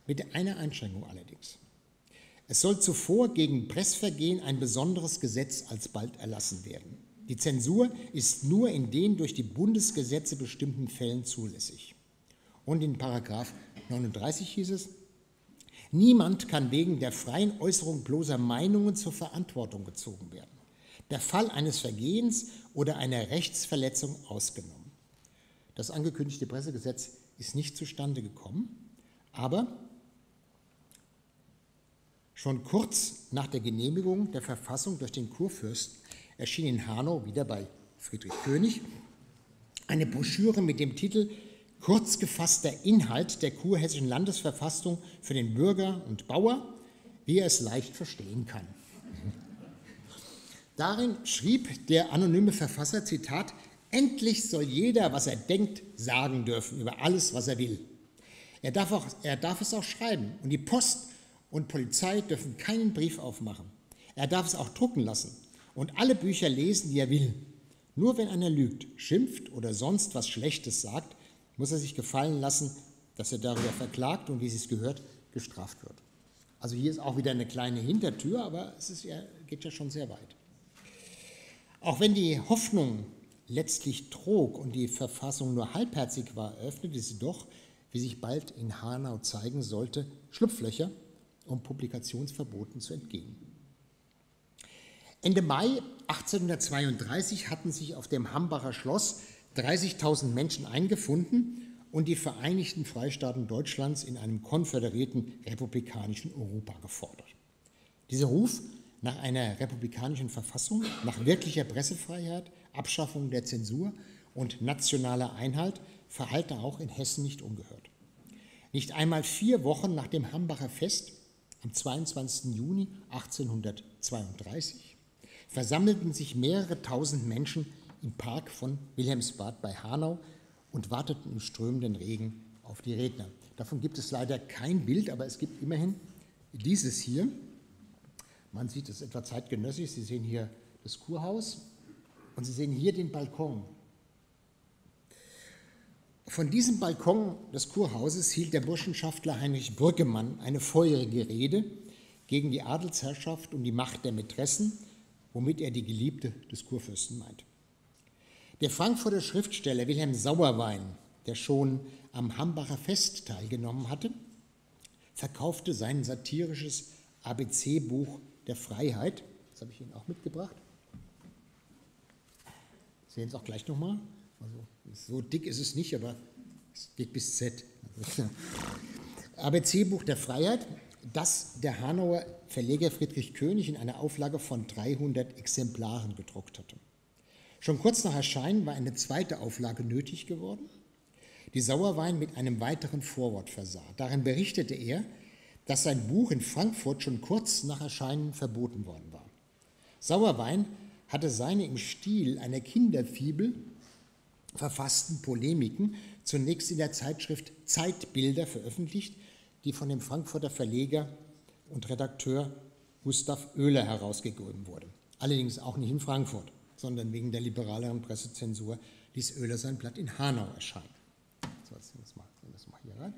Mit einer Einschränkung allerdings. Es soll zuvor gegen Pressvergehen ein besonderes Gesetz alsbald erlassen werden. Die Zensur ist nur in den durch die Bundesgesetze bestimmten Fällen zulässig. Und in Paragraph neununddreißig hieß es, niemand kann wegen der freien Äußerung bloßer Meinungen zur Verantwortung gezogen werden. Der Fall eines Vergehens oder einer Rechtsverletzung ausgenommen. Das angekündigte Pressegesetz ist nicht zustande gekommen, aber schon kurz nach der Genehmigung der Verfassung durch den Kurfürsten erschien in Hanau, wieder bei Friedrich König, eine Broschüre mit dem Titel Kurz gefasster Inhalt der kurhessischen Landesverfassung für den Bürger und Bauer, wie er es leicht verstehen kann. Darin schrieb der anonyme Verfasser, Zitat, endlich soll jeder, was er denkt, sagen dürfen über alles, was er will. Er darf, auch, er darf es auch schreiben und die Post und Polizei dürfen keinen Brief aufmachen. Er darf es auch drucken lassen und alle Bücher lesen, die er will. Nur wenn einer lügt, schimpft oder sonst was Schlechtes sagt, muss er sich gefallen lassen, dass er darüber verklagt und, wie es gehört, gestraft wird. Also hier ist auch wieder eine kleine Hintertür, aber es ist ja, geht ja schon sehr weit. Auch wenn die Hoffnung letztlich trug und die Verfassung nur halbherzig war, öffnete sie doch, wie sich bald in Hanau zeigen sollte, Schlupflöcher, um Publikationsverboten zu entgehen. Ende Mai achtzehnhundertzweiunddreißig hatten sich auf dem Hambacher Schloss dreißigtausend Menschen eingefunden und die Vereinigten Freistaaten Deutschlands in einem konföderierten republikanischen Europa gefordert. Dieser Ruf nach einer republikanischen Verfassung, nach wirklicher Pressefreiheit, Abschaffung der Zensur und nationaler Einheit verhallte auch in Hessen nicht ungehört. Nicht einmal vier Wochen nach dem Hambacher Fest, am zweiundzwanzigsten Juni achtzehnhundertzweiunddreißig, versammelten sich mehrere tausend Menschen im Park von Wilhelmsbad bei Hanau und warteten im strömenden Regen auf die Redner. Davon gibt es leider kein Bild, aber es gibt immerhin dieses hier. Man sieht es etwa zeitgenössisch. Sie sehen hier das Kurhaus und Sie sehen hier den Balkon. Von diesem Balkon des Kurhauses hielt der Burschenschaftler Heinrich Brüggemann eine feurige Rede gegen die Adelsherrschaft und die Macht der Mätressen, womit er die Geliebte des Kurfürsten meint. Der Frankfurter Schriftsteller Wilhelm Sauerwein, der schon am Hambacher Fest teilgenommen hatte, verkaufte sein satirisches A B C-Buch der Freiheit. Das habe ich Ihnen auch mitgebracht. Sie sehen es auch gleich nochmal. Also, so dick ist es nicht, aber es geht bis Z. A B C-Buch der Freiheit, das der Hanauer Verleger Friedrich König in einer Auflage von dreihundert Exemplaren gedruckt hatte. Schon kurz nach Erscheinen war eine zweite Auflage nötig geworden, die Sauerwein mit einem weiteren Vorwort versah. Darin berichtete er, dass sein Buch in Frankfurt schon kurz nach Erscheinen verboten worden war. Sauerwein hatte seine im Stil einer Kinderfibel verfassten Polemiken zunächst in der Zeitschrift Zeitbilder veröffentlicht, die von dem Frankfurter Verleger und Redakteur Gustav Oehler herausgegeben wurde. Allerdings auch nicht in Frankfurt, sondern wegen der liberaleren Pressezensur ließ Oehler sein Blatt in Hanau erscheinen. So, jetzt nehmen wir das mal, nehmen wir das mal hier rein.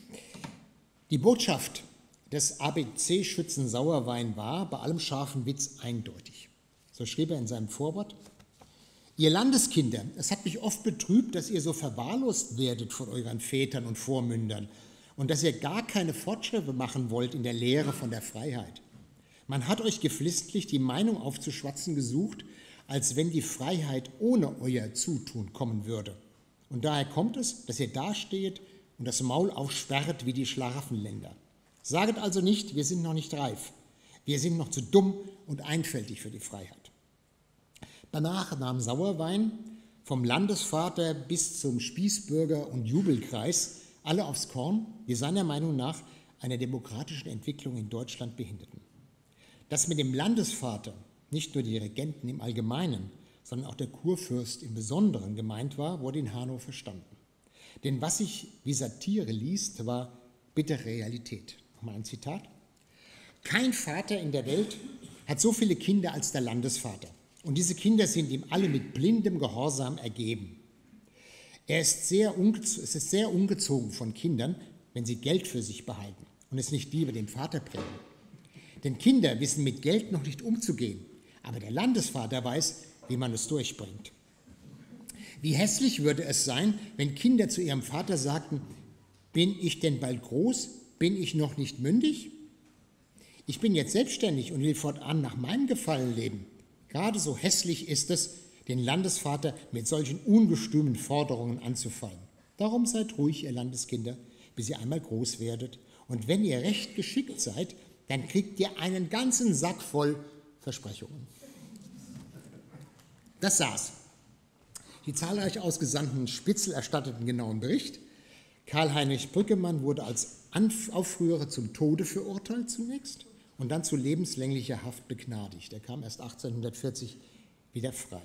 Die Botschaft des A B C-Schützen Sauerwein war bei allem scharfen Witz eindeutig. So schrieb er in seinem Vorwort: Ihr Landeskinder, es hat mich oft betrübt, dass ihr so verwahrlost werdet von euren Vätern und Vormündern und dass ihr gar keine Fortschritte machen wollt in der Lehre von der Freiheit. Man hat euch geflissentlich die Meinung aufzuschwatzen gesucht, als wenn die Freiheit ohne euer Zutun kommen würde. Und daher kommt es, dass ihr dasteht und das Maul aufsperrt wie die Schlaraffenländer. Saget also nicht, wir sind noch nicht reif. Wir sind noch zu dumm und einfältig für die Freiheit. Danach nahm Sauerwein vom Landesvater bis zum Spießbürger und Jubelkreis alle aufs Korn, die seiner Meinung nach einer demokratischen Entwicklung in Deutschland behinderten. Dass mit dem Landesvater nicht nur die Regenten im Allgemeinen, sondern auch der Kurfürst im Besonderen gemeint war, wurde in Hanau verstanden. Denn was sich wie Satire liest, war bittere Realität. Nochmal ein Zitat. Kein Vater in der Welt hat so viele Kinder als der Landesvater. Und diese Kinder sind ihm alle mit blindem Gehorsam ergeben. Er ist sehr es ist sehr ungezogen von Kindern, wenn sie Geld für sich behalten und es nicht lieber dem Vater bringen. Denn Kinder wissen mit Geld noch nicht umzugehen, aber der Landesvater weiß, wie man es durchbringt. Wie hässlich würde es sein, wenn Kinder zu ihrem Vater sagten, bin ich denn bald groß, bin ich noch nicht mündig? Ich bin jetzt selbstständig und will fortan nach meinem Gefallen leben. Gerade so hässlich ist es, den Landesvater mit solchen ungestümen Forderungen anzufallen. Darum seid ruhig, ihr Landeskinder, bis ihr einmal groß werdet. Und wenn ihr recht geschickt seid, dann kriegt ihr einen ganzen Sack voll Versprechungen. Das saß. Die zahlreich ausgesandten Spitzel erstatteten genauen Bericht. Karl-Heinrich Brüggemann wurde als Aufrührer zum Tode verurteilt zunächst und dann zu lebenslänglicher Haft begnadigt. Er kam erst achtzehnhundertvierzig wieder frei.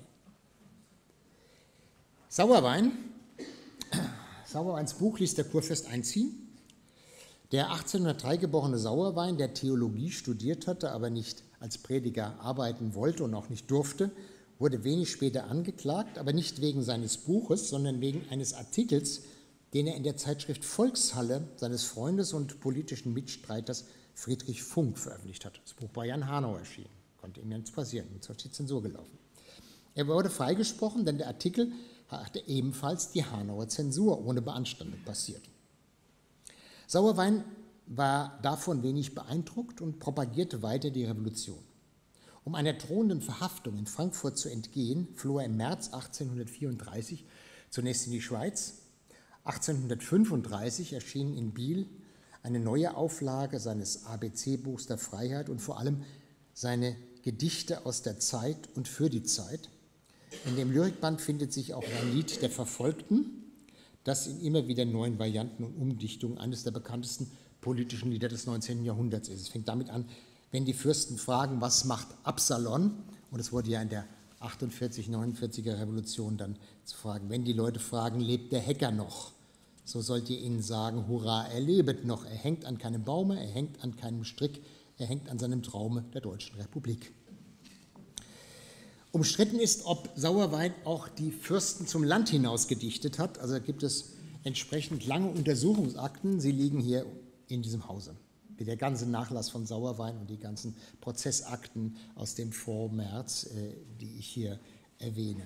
Sauerwein, Sauerweins Buch ließ der Kurfürst einziehen. Der achtzehnhundertdrei geborene Sauerwein, der Theologie studiert hatte, aber nicht als Prediger arbeiten wollte und auch nicht durfte, wurde wenig später angeklagt, aber nicht wegen seines Buches, sondern wegen eines Artikels, den er in der Zeitschrift Volkshalle seines Freundes und politischen Mitstreiters Friedrich Funk veröffentlicht hat. Das Buch war ja in Hanau erschienen, konnte ihm ja nichts passieren, ist durch die Zensur gelaufen. Er wurde freigesprochen, denn der Artikel hatte ebenfalls die Hanauer Zensur ohne Beanstandung passiert. Sauerwein war davon wenig beeindruckt und propagierte weiter die Revolution. Um einer drohenden Verhaftung in Frankfurt zu entgehen, floh er im März achtzehnhundertvierunddreißig zunächst in die Schweiz. achtzehnhundertfünfunddreißig erschien in Biel eine neue Auflage seines A B C-Buchs der Freiheit und vor allem seine Gedichte aus der Zeit und für die Zeit. In dem Lyrikband findet sich auch ein Lied der Verfolgten, das in immer wieder neuen Varianten und Umdichtungen eines der bekanntesten politischen Lieder des neunzehnten Jahrhunderts ist. Es fängt damit an, wenn die Fürsten fragen, was macht Absalon? Und es wurde ja in der achtundvierzig, neunundvierziger Revolution dann zu fragen, wenn die Leute fragen, lebt der Hecker noch? So sollt ihr ihnen sagen, hurra, er lebet noch. Er hängt an keinem Baume, er hängt an keinem Strick, er hängt an seinem Traume der Deutschen Republik. Umstritten ist, ob Sauerwein auch die Fürsten zum Land hinaus gedichtet hat. Also gibt es entsprechend lange Untersuchungsakten. Sie liegen hier in diesem Hause. Wie der ganze Nachlass von Sauerwein und die ganzen Prozessakten aus dem Vormärz, äh, die ich hier erwähne.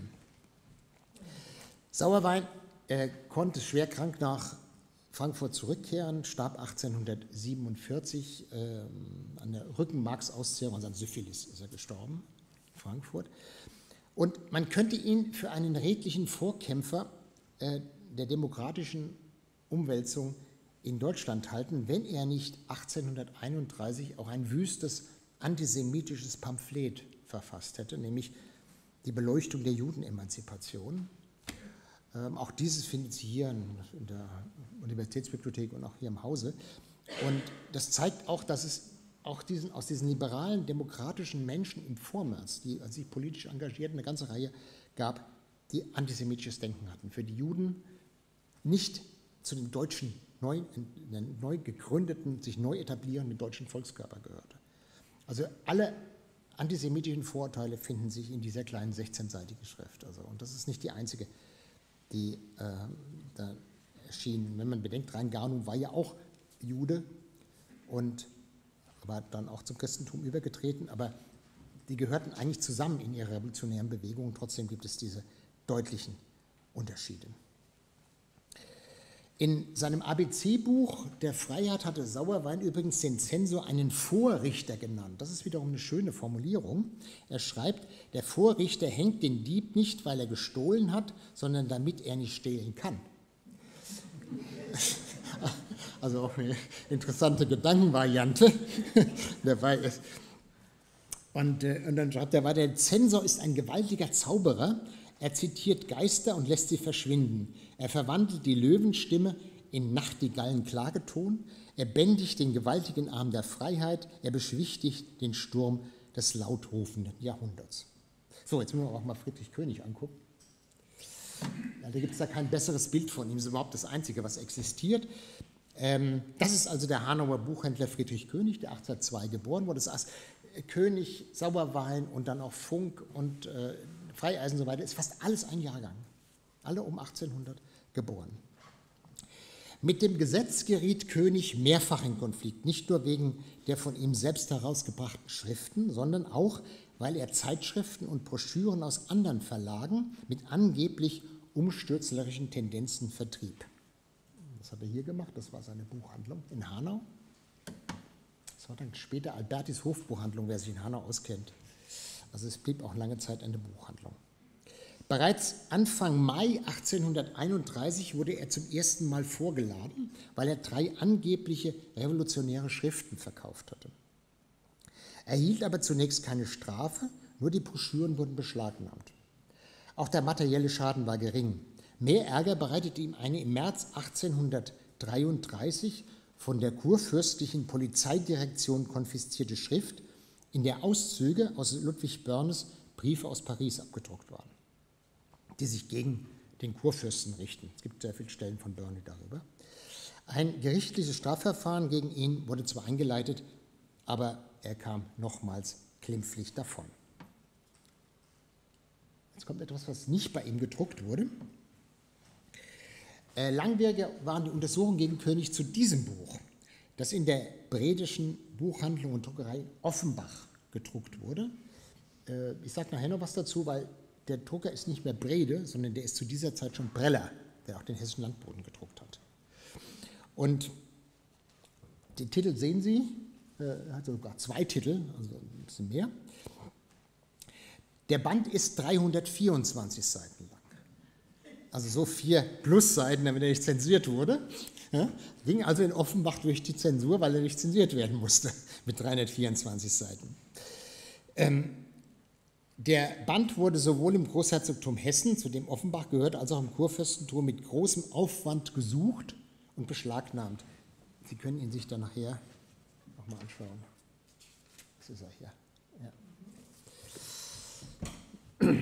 Sauerwein äh, konnte schwer krank nach Frankfurt zurückkehren, starb achtzehnhundertsiebenundvierzig äh, an der Rückenmarksauszehrung, also an Syphilis ist er gestorben. Frankfurt. Und man könnte ihn für einen redlichen Vorkämpfer äh, der demokratischen Umwälzung in Deutschland halten, wenn er nicht achtzehnhunderteinunddreißig auch ein wüstes antisemitisches Pamphlet verfasst hätte, nämlich die Beleuchtung der Judenemanzipation. Ähm, auch dieses findet Sie hier in, in der Universitätsbibliothek und auch hier im Hause. Und das zeigt auch, dass es auch diesen, aus diesen liberalen, demokratischen Menschen im Vormärz, die sich politisch engagierten, eine ganze Reihe gab, die antisemitisches Denken hatten. Für die Juden nicht zu dem deutschen, neu, neu gegründeten, sich neu etablierenden deutschen Volkskörper gehörte. Also alle antisemitischen Vorurteile finden sich in dieser kleinen sechzehnseitigen Schrift. Also, und das ist nicht die einzige, die äh, da erschien. Wenn man bedenkt, Rhein-Garnum war ja auch Jude und aber dann auch zum Christentum übergetreten, aber die gehörten eigentlich zusammen in ihrer revolutionären Bewegung. Trotzdem gibt es diese deutlichen Unterschiede. In seinem A B C-Buch der Freiheit hatte Sauerwein übrigens den Zensor einen Vorrichter genannt. Das ist wiederum eine schöne Formulierung. Er schreibt, der Vorrichter hängt den Dieb nicht, weil er gestohlen hat, sondern damit er nicht stehlen kann. Also auch eine interessante Gedankenvariante dabei ist. Und, äh, und dann schreibt er weiter, der Zensor ist ein gewaltiger Zauberer. Er zitiert Geister und lässt sie verschwinden. Er verwandelt die Löwenstimme in Nachtigallen-Klageton. Er bändigt den gewaltigen Arm der Freiheit. Er beschwichtigt den Sturm des lautrufenden Jahrhunderts. So, jetzt müssen wir auch mal Friedrich König angucken. Ja, da gibt es da kein besseres Bild von ihm. Das ist überhaupt das Einzige, was existiert. Ähm, das ist also der Hanauer Buchhändler Friedrich König, der achtzehnhundertzwei geboren wurde. Das heißt, König, Sauerwein und dann auch Funk und äh, Freieisen und so weiter, ist fast alles ein Jahrgang. Alle um achtzehnhundert geboren. Mit dem Gesetz geriet König mehrfach in Konflikt, nicht nur wegen der von ihm selbst herausgebrachten Schriften, sondern auch, weil er Zeitschriften und Broschüren aus anderen Verlagen mit angeblich umstürzlerischen Tendenzen vertrieb. Das hat er hier gemacht, das war seine Buchhandlung in Hanau. Das war dann später Albertis Hofbuchhandlung, wer sich in Hanau auskennt. Also es blieb auch lange Zeit eine Buchhandlung. Bereits Anfang Mai achtzehnhunderteinunddreißig wurde er zum ersten Mal vorgeladen, weil er drei angebliche revolutionäre Schriften verkauft hatte. Er erhielt aber zunächst keine Strafe, nur die Broschüren wurden beschlagnahmt. Auch der materielle Schaden war gering. Mehr Ärger bereitete ihm eine im März achtzehnhundertdreiunddreißig von der kurfürstlichen Polizeidirektion konfiszierte Schrift, in der Auszüge aus Ludwig Börnes Briefe aus Paris abgedruckt waren, die sich gegen den Kurfürsten richten. Es gibt sehr viele Stellen von Börne darüber. Ein gerichtliches Strafverfahren gegen ihn wurde zwar eingeleitet, aber er kam nochmals glimpflich davon. Jetzt kommt etwas, was nicht bei ihm gedruckt wurde. Äh, langwieriger waren die Untersuchungen gegen König zu diesem Buch, das in der Bredischen Buchhandlung und Druckerei Offenbach gedruckt wurde. Äh, ich sage nachher noch was dazu, weil der Drucker ist nicht mehr Brede, sondern der ist zu dieser Zeit schon Breller, der auch den Hessischen Landboten gedruckt hat. Und die Titel sehen Sie, er hat sogar zwei Titel, also ein bisschen mehr. Der Band ist dreihundertvierundzwanzig Seiten lang. Also so vier Plusseiten, damit er nicht zensiert wurde. Ja, ging also in Offenbach durch die Zensur, weil er nicht zensiert werden musste, mit dreihundertvierundzwanzig Seiten. Ähm, der Band wurde sowohl im Großherzogtum Hessen, zu dem Offenbach gehört, als auch im Kurfürstentum mit großem Aufwand gesucht und beschlagnahmt. Sie können ihn sich dann nachher mal anschauen. Das ist er hier. Ja.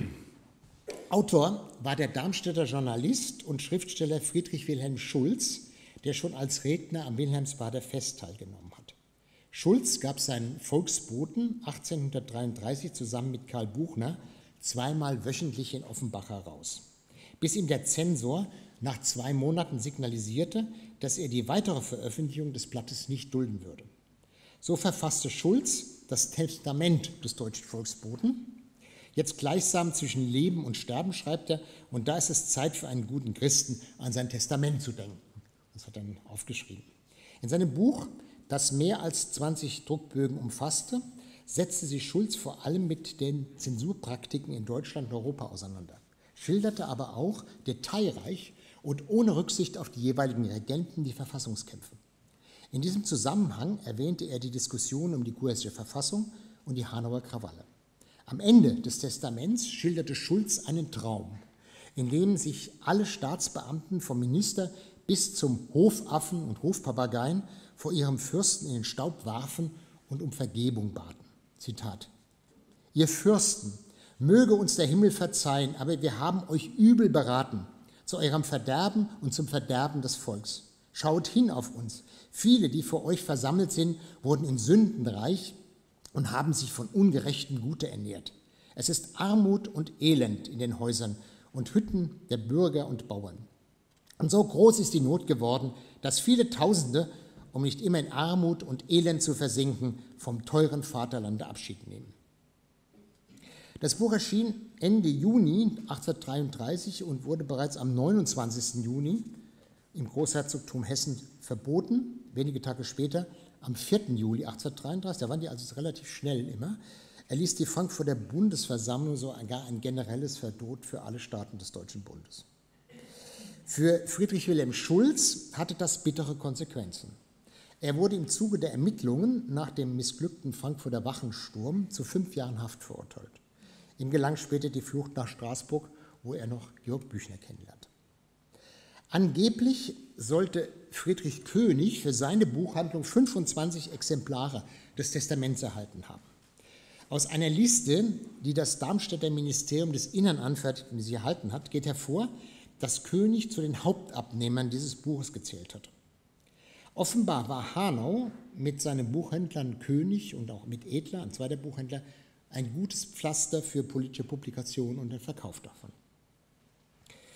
Autor war der Darmstädter Journalist und Schriftsteller Friedrich Wilhelm Schulz, der schon als Redner am Wilhelmsbader Fest teilgenommen hat. Schulz gab seinen Volksboten achtzehnhundertdreiunddreißig zusammen mit Karl Buchner zweimal wöchentlich in Offenbach heraus, bis ihm der Zensor nach zwei Monaten signalisierte, dass er die weitere Veröffentlichung des Blattes nicht dulden würde. So verfasste Schulz das Testament des deutschen Volksboten. Jetzt gleichsam zwischen Leben und Sterben, schreibt er, und da ist es Zeit für einen guten Christen, an sein Testament zu denken. Das hat er dann aufgeschrieben. In seinem Buch, das mehr als zwanzig Druckbögen umfasste, setzte sich Schulz vor allem mit den Zensurpraktiken in Deutschland und Europa auseinander, schilderte aber auch detailreich und ohne Rücksicht auf die jeweiligen Regenten die Verfassungskämpfe. In diesem Zusammenhang erwähnte er die Diskussion um die kurhessische Verfassung und die Hanauer Krawalle. Am Ende des Testaments schilderte Schulz einen Traum, in dem sich alle Staatsbeamten vom Minister bis zum Hofaffen und Hofpapageien vor ihrem Fürsten in den Staub warfen und um Vergebung baten. Zitat: Ihr Fürsten, möge uns der Himmel verzeihen, aber wir haben euch übel beraten, zu eurem Verderben und zum Verderben des Volks. Schaut hin auf uns. Viele, die vor euch versammelt sind, wurden in Sünden reich und haben sich von ungerechtem Gute ernährt. Es ist Armut und Elend in den Häusern und Hütten der Bürger und Bauern. Und so groß ist die Not geworden, dass viele Tausende, um nicht immer in Armut und Elend zu versinken, vom teuren Vaterlande Abschied nehmen. Das Buch erschien Ende Juni achtzehnhundertdreiunddreißig und wurde bereits am neunundzwanzigsten Juni im Großherzogtum Hessen verboten, wenige Tage später, am vierten Juli achtzehnhundertdreiunddreißig, da waren die also relativ schnell immer, erließ die Frankfurter Bundesversammlung sogar ein generelles Verbot für alle Staaten des Deutschen Bundes. Für Friedrich Wilhelm Schulz hatte das bittere Konsequenzen. Er wurde im Zuge der Ermittlungen nach dem missglückten Frankfurter Wachensturm zu fünf Jahren Haft verurteilt. Ihm gelang später die Flucht nach Straßburg, wo er noch Georg Büchner kennenlernte. Angeblich sollte Friedrich König für seine Buchhandlung fünfundzwanzig Exemplare des Testaments erhalten haben. Aus einer Liste, die das Darmstädter Ministerium des Innern anfertigt und die sie erhalten hat, geht hervor, dass König zu den Hauptabnehmern dieses Buches gezählt hat. Offenbar war Hanau mit seinen Buchhändlern König und auch mit Edler, ein zweiter Buchhändler, ein gutes Pflaster für politische Publikationen und den Verkauf davon.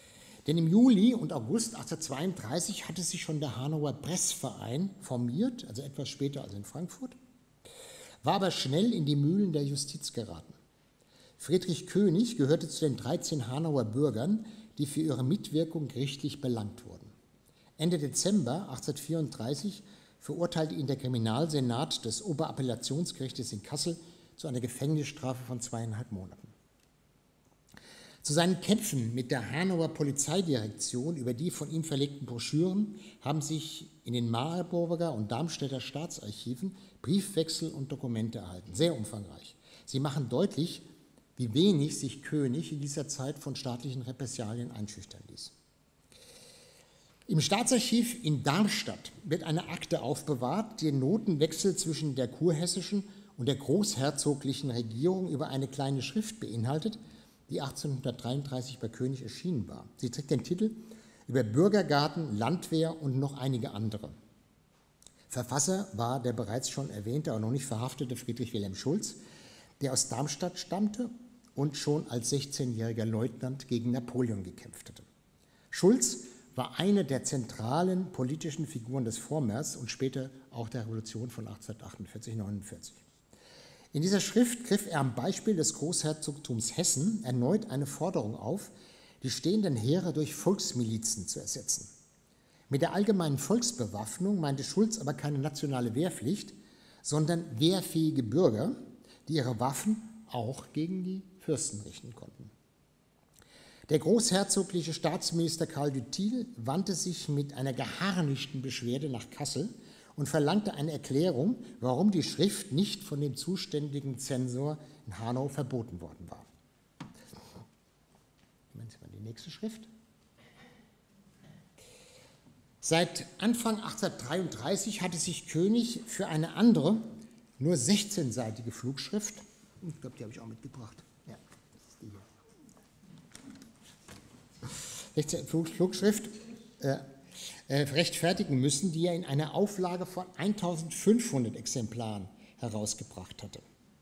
Denn im Juli und August achtzehnhundertzweiunddreißig hatte sich schon der Hanauer Pressverein formiert, also etwas später als in Frankfurt, war aber schnell in die Mühlen der Justiz geraten. Friedrich König gehörte zu den dreizehn Hanauer Bürgern, die für ihre Mitwirkung gerichtlich belangt wurden. Ende Dezember achtzehnhundertvierunddreißig verurteilte ihn der Kriminalsenat des Oberappellationsgerichtes in Kassel zu einer Gefängnisstrafe von zweieinhalb Monaten. Zu seinen Kämpfen mit der Hanauer Polizeidirektion über die von ihm verlegten Broschüren haben sich in den Marburger und Darmstädter Staatsarchiven Briefwechsel und Dokumente erhalten, sehr umfangreich. Sie machen deutlich, wie wenig sich König in dieser Zeit von staatlichen Repressalien einschüchtern ließ. Im Staatsarchiv in Darmstadt wird eine Akte aufbewahrt, die den Notenwechsel zwischen der kurhessischen und der großherzoglichen Regierung über eine kleine Schrift beinhaltet, die achtzehnhundertdreiunddreißig bei König erschienen war. Sie trägt den Titel »Über Bürgergarten, Landwehr und noch einige andere«. Verfasser war der bereits schon erwähnte, aber noch nicht verhaftete Friedrich Wilhelm Schulz, der aus Darmstadt stammte und schon als sechzehnjähriger Leutnant gegen Napoleon gekämpft hatte. Schulz war eine der zentralen politischen Figuren des Vormärz und später auch der Revolution von achtzehnhundertachtundvierzig neunundvierzig. In dieser Schrift griff er am Beispiel des Großherzogtums Hessen erneut eine Forderung auf, die stehenden Heere durch Volksmilizen zu ersetzen. Mit der allgemeinen Volksbewaffnung meinte Schulz aber keine nationale Wehrpflicht, sondern wehrfähige Bürger, die ihre Waffen auch gegen die Fürsten richten konnten. Der großherzogliche Staatsminister Karl Duthiel wandte sich mit einer geharnischten Beschwerde nach Kassel und verlangte eine Erklärung, warum die Schrift nicht von dem zuständigen Zensor in Hanau verboten worden war. Die nächste Schrift. Seit Anfang achtzehnhundertdreiunddreißig hatte sich König für eine andere, nur sechzehnseitige Flugschrift, ich glaube, die habe ich auch mitgebracht, ja, das ist die hier, Flugschrift, äh, äh, rechtfertigen müssen, die er in einer Auflage von eintausendfünfhundert Exemplaren herausgebracht hatte.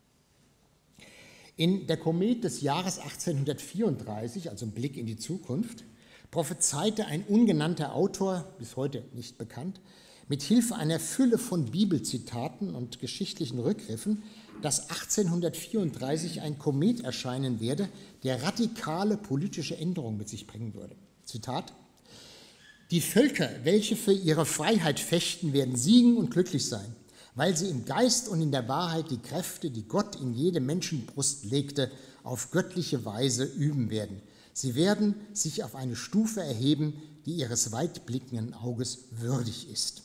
In der Komet des Jahres achtzehnhundertvierunddreißig, also ein Blick in die Zukunft, prophezeite ein ungenannter Autor, bis heute nicht bekannt, mit Hilfe einer Fülle von Bibelzitaten und geschichtlichen Rückgriffen, dass achtzehnhundertvierunddreißig ein Komet erscheinen werde, der radikale politische Änderungen mit sich bringen würde. Zitat: Die Völker, welche für ihre Freiheit fechten, werden siegen und glücklich sein, weil sie im Geist und in der Wahrheit die Kräfte, die Gott in jede Menschenbrust legte, auf göttliche Weise üben werden. Sie werden sich auf eine Stufe erheben, die ihres weitblickenden Auges würdig ist.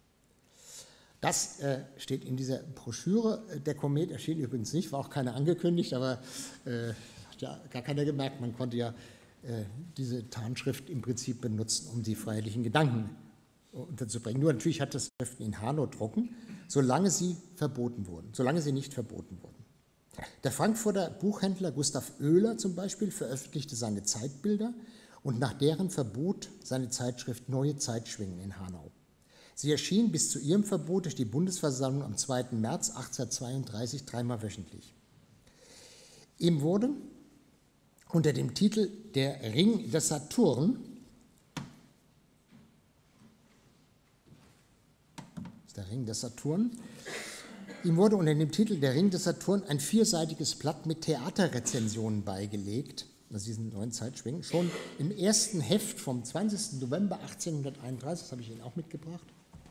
Das äh, steht in dieser Broschüre. Der Komet erschien übrigens nicht, war auch keiner angekündigt, aber äh, hat ja gar keiner gemerkt. Man konnte ja äh, diese Tarnschrift im Prinzip benutzen, um die freiheitlichen Gedanken unterzubringen. Nur natürlich hat das Schriften in Hanau trocken, solange sie verboten wurden, solange sie nicht verboten wurden. Der Frankfurter Buchhändler Gustav Oehler zum Beispiel veröffentlichte seine Zeitbilder und nach deren Verbot seine Zeitschrift Neue Zeitschwingen in Hanau. Sie erschien bis zu ihrem Verbot durch die Bundesversammlung am zweiten März achtzehnhundertzweiunddreißig dreimal wöchentlich. Ihm wurde unter dem Titel Der Ring des Saturn, das ist der Ring des Saturn, Ihm wurde unter dem Titel Der Ring des Saturn ein vierseitiges Blatt mit Theaterrezensionen beigelegt, also diesen neuen Zeitschwingen, schon im ersten Heft vom zwanzigsten November achtzehnhunderteinunddreißig, das habe ich Ihnen auch mitgebracht.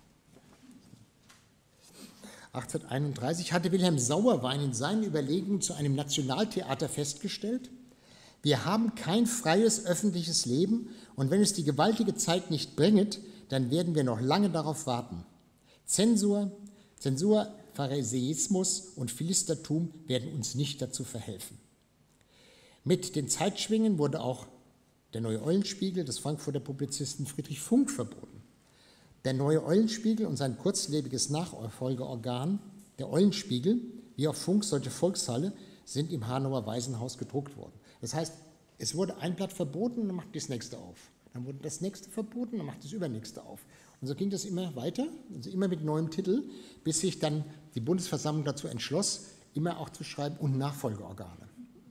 achtzehnhunderteinunddreißig hatte Wilhelm Sauerwein in seinen Überlegungen zu einem Nationaltheater festgestellt: Wir haben kein freies öffentliches Leben und wenn es die gewaltige Zeit nicht bringet, dann werden wir noch lange darauf warten. Zensur, Zensur, Pharisäismus und Philistertum werden uns nicht dazu verhelfen. Mit den Zeitschwingen wurde auch der Neue Eulenspiegel des Frankfurter Publizisten Friedrich Funk verboten. Der Neue Eulenspiegel und sein kurzlebiges Nachfolgeorgan, der Eulenspiegel, wie auch Funks solche Volkshalle, sind im Hanauer Waisenhaus gedruckt worden. Das heißt, es wurde ein Blatt verboten, dann macht das nächste auf. Dann wurde das nächste verboten, dann macht das übernächste auf. Und so ging das immer weiter, also immer mit neuem Titel, bis sich dann die Bundesversammlung dazu entschloss, immer auch zu schreiben und Nachfolgeorgane.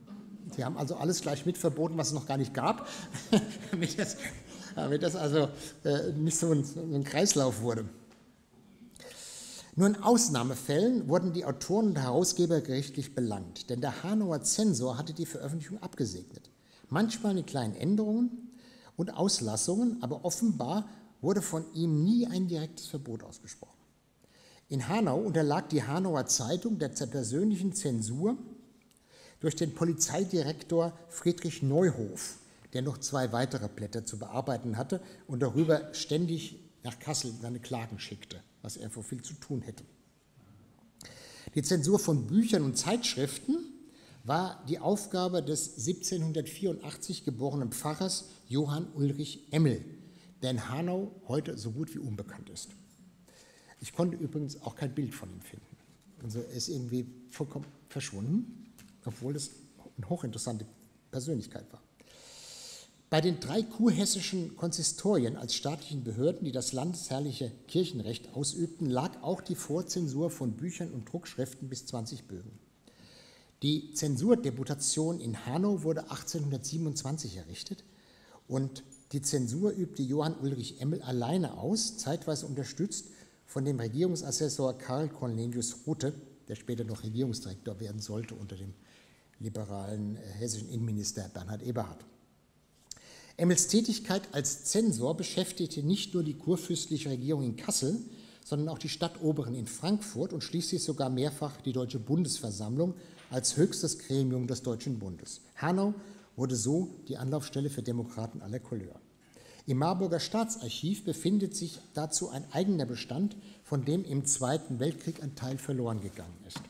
Sie haben also alles gleich mit verboten, was es noch gar nicht gab, damit, das, damit das also äh, nicht so ein, so ein Kreislauf wurde. Nur in Ausnahmefällen wurden die Autoren und Herausgeber gerichtlich belangt, denn der Hanauer Zensor hatte die Veröffentlichung abgesegnet. Manchmal mit kleinen Änderungen und Auslassungen, aber offenbar wurde von ihm nie ein direktes Verbot ausgesprochen. In Hanau unterlag die Hanauer Zeitung der persönlichen Zensur durch den Polizeidirektor Friedrich Neuhof, der noch zwei weitere Blätter zu bearbeiten hatte und darüber ständig nach Kassel seine Klagen schickte, was er vor viel zu tun hätte. Die Zensur von Büchern und Zeitschriften war die Aufgabe des siebzehnhundertvierundachtzig geborenen Pfarrers Johann Ulrich Emmel, der in Hanau heute so gut wie unbekannt ist. Ich konnte übrigens auch kein Bild von ihm finden. Also er ist irgendwie vollkommen verschwunden, obwohl es eine hochinteressante Persönlichkeit war. Bei den drei kurhessischen Konsistorien als staatlichen Behörden, die das landesherrliche Kirchenrecht ausübten, lag auch die Vorzensur von Büchern und Druckschriften bis zwanzig Bögen. Die Zensurdeputation in Hanau wurde achtzehnhundertsiebenundzwanzig errichtet und die Zensur übte Johann Ulrich Emmel alleine aus, zeitweise unterstützt von dem Regierungsassessor Karl Cornelius Rothe, der später noch Regierungsdirektor werden sollte unter dem liberalen äh, hessischen Innenminister Bernhard Eberhard. Emmels Tätigkeit als Zensor beschäftigte nicht nur die kurfürstliche Regierung in Kassel, sondern auch die Stadtoberen in Frankfurt und schließlich sogar mehrfach die Deutsche Bundesversammlung als höchstes Gremium des Deutschen Bundes. Hanau wurde so die Anlaufstelle für Demokraten aller Couleur. Im Marburger Staatsarchiv befindet sich dazu ein eigener Bestand, von dem im Zweiten Weltkrieg ein Teil verloren gegangen ist.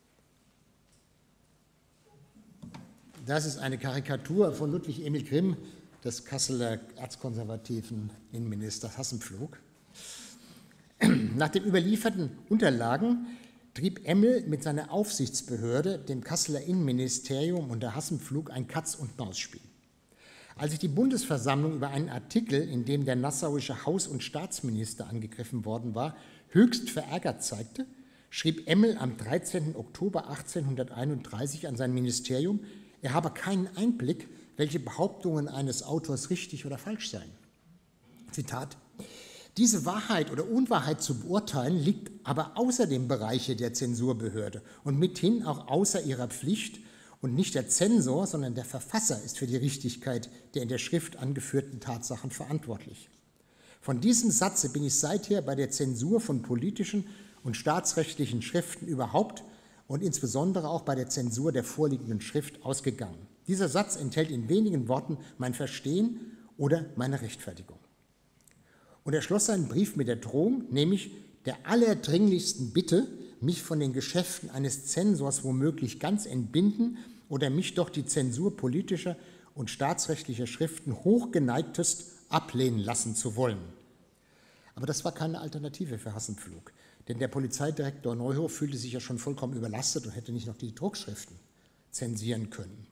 Das ist eine Karikatur von Ludwig Emil Grimm, des Kasseler erzkonservativen Innenministers Hassenpflug. Nach den überlieferten Unterlagen trieb Emmel mit seiner Aufsichtsbehörde, dem Kasseler Innenministerium unter Hassenpflug, ein Katz-und-Maus-Spiel. Als sich die Bundesversammlung über einen Artikel, in dem der nassauische Haus- und Staatsminister angegriffen worden war, höchst verärgert zeigte, schrieb Emmel am dreizehnten Oktober achtzehnhunderteinunddreißig an sein Ministerium, er habe keinen Einblick, welche Behauptungen eines Autors richtig oder falsch seien. Zitat: Diese Wahrheit oder Unwahrheit zu beurteilen, liegt aber außer dem Bereiche der Zensurbehörde und mithin auch außer ihrer Pflicht, und nicht der Zensor, sondern der Verfasser ist für die Richtigkeit der in der Schrift angeführten Tatsachen verantwortlich. Von diesem Satze bin ich seither bei der Zensur von politischen und staatsrechtlichen Schriften überhaupt und insbesondere auch bei der Zensur der vorliegenden Schrift ausgegangen. Dieser Satz enthält in wenigen Worten mein Verstehen oder meine Rechtfertigung. Und er schloss seinen Brief mit der Drohung, nämlich der allerdringlichsten Bitte, mich von den Geschäften eines Zensors womöglich ganz entbinden oder mich doch die Zensur politischer und staatsrechtlicher Schriften hochgeneigtest ablehnen lassen zu wollen. Aber das war keine Alternative für Hassenpflug, denn der Polizeidirektor Neuhof fühlte sich ja schon vollkommen überlastet und hätte nicht noch die Druckschriften zensieren können.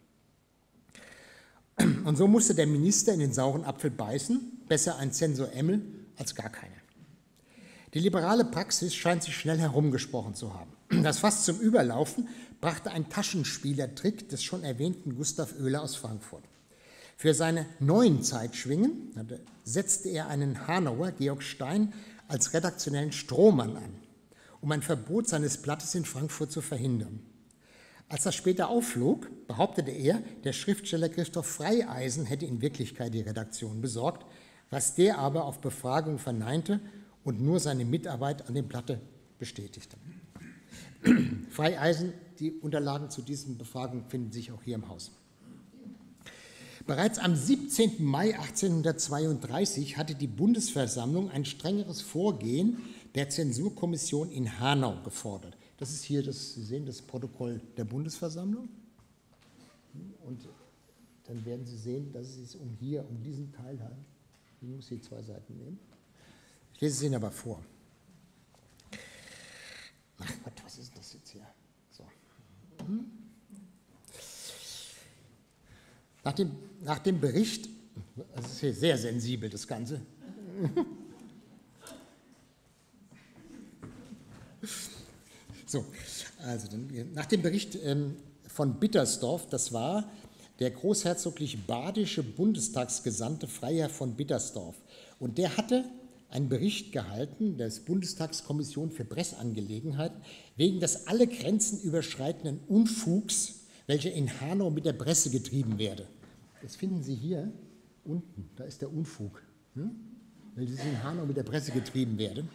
Und so musste der Minister in den sauren Apfel beißen, besser ein Zensor Emmel als gar keiner. Die liberale Praxis scheint sich schnell herumgesprochen zu haben. Das Fass zum Überlaufen brachte ein Taschenspielertrick des schon erwähnten Gustav Oehler aus Frankfurt. Für seine neuen Zeitschwingen setzte er einen Hanauer, Georg Stein, als redaktionellen Strohmann an, um ein Verbot seines Blattes in Frankfurt zu verhindern. Als das später aufflog, behauptete er, der Schriftsteller Christoph Freieisen hätte in Wirklichkeit die Redaktion besorgt, was der aber auf Befragung verneinte und nur seine Mitarbeit an dem Blatte bestätigte. Freieisen, die Unterlagen zu diesen Befragungen finden sich auch hier im Haus. Bereits am siebzehnten Mai achtzehnhundertzweiunddreißig hatte die Bundesversammlung ein strengeres Vorgehen der Zensurkommission in Hanau gefordert. Das ist hier, das, Sie sehen, das Protokoll der Bundesversammlung. Und dann werden Sie sehen, dass es sich um hier, um diesen Teil handelt. Ich muss hier zwei Seiten nehmen. Ich lese es Ihnen aber vor. Ach Gott, was ist das jetzt hier? So. Hm. Nach dem, nach dem Bericht, das ist hier sehr sensibel, das Ganze. So, also nach dem Bericht ähm, von Bittersdorf, das war der großherzoglich-badische Bundestagsgesandte Freiherr von Bittersdorf. Und der hatte einen Bericht gehalten der Bundestagskommission für Pressangelegenheiten wegen des alle Grenzen überschreitenden Unfugs, welcher in Hanau mit der Presse getrieben werde. Das finden Sie hier unten, da ist der Unfug, hm? welches in Hanau mit der Presse getrieben werde.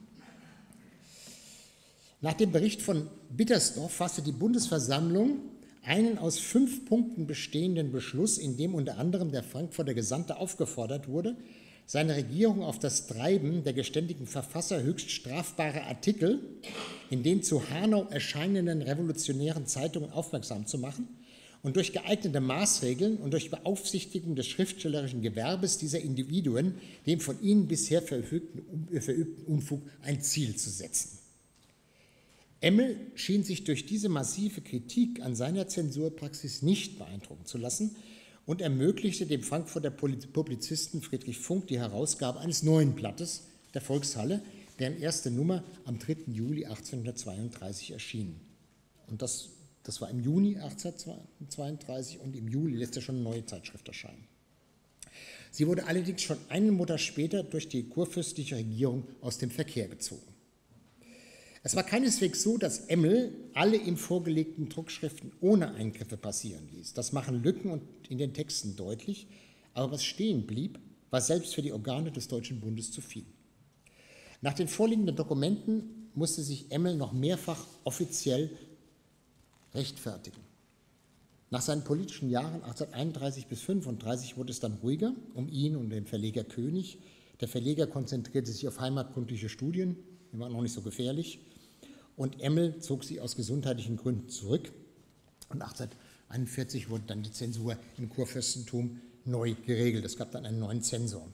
Nach dem Bericht von Bittersdorf fasste die Bundesversammlung einen aus fünf Punkten bestehenden Beschluss, in dem unter anderem der Frankfurter Gesandte aufgefordert wurde, seine Regierung auf das Treiben der geständigen Verfasser höchst strafbarer Artikel in den zu Hanau erscheinenden revolutionären Zeitungen aufmerksam zu machen und durch geeignete Maßregeln und durch Beaufsichtigung des schriftstellerischen Gewerbes dieser Individuen dem von ihnen bisher verübten, verübten Unfug ein Ziel zu setzen. Emmel schien sich durch diese massive Kritik an seiner Zensurpraxis nicht beeindrucken zu lassen und ermöglichte dem Frankfurter Publizisten Friedrich Funk die Herausgabe eines neuen Blattes, der Volkshalle, deren erste Nummer am dritten Juli achtzehnhundertzweiunddreißig erschien. Und das, das war im Juni achtzehnhundertzweiunddreißig und im Juli lässt er schon eine neue Zeitschrift erscheinen. Sie wurde allerdings schon einen Monat später durch die kurfürstliche Regierung aus dem Verkehr gezogen. Es war keineswegs so, dass Emmel alle ihm vorgelegten Druckschriften ohne Eingriffe passieren ließ. Das machen Lücken in den Texten deutlich, aber was stehen blieb, war selbst für die Organe des Deutschen Bundes zu viel. Nach den vorliegenden Dokumenten musste sich Emmel noch mehrfach offiziell rechtfertigen. Nach seinen politischen Jahren achtzehnhunderteinunddreißig bis fünfunddreißig wurde es dann ruhiger um ihn und den Verleger König. Der Verleger konzentrierte sich auf heimatkundliche Studien, die waren noch nicht so gefährlich. Und Emmel zog sich aus gesundheitlichen Gründen zurück. Und achtzehnhunderteinundvierzig wurde dann die Zensur im Kurfürstentum neu geregelt. Es gab dann einen neuen Zensor.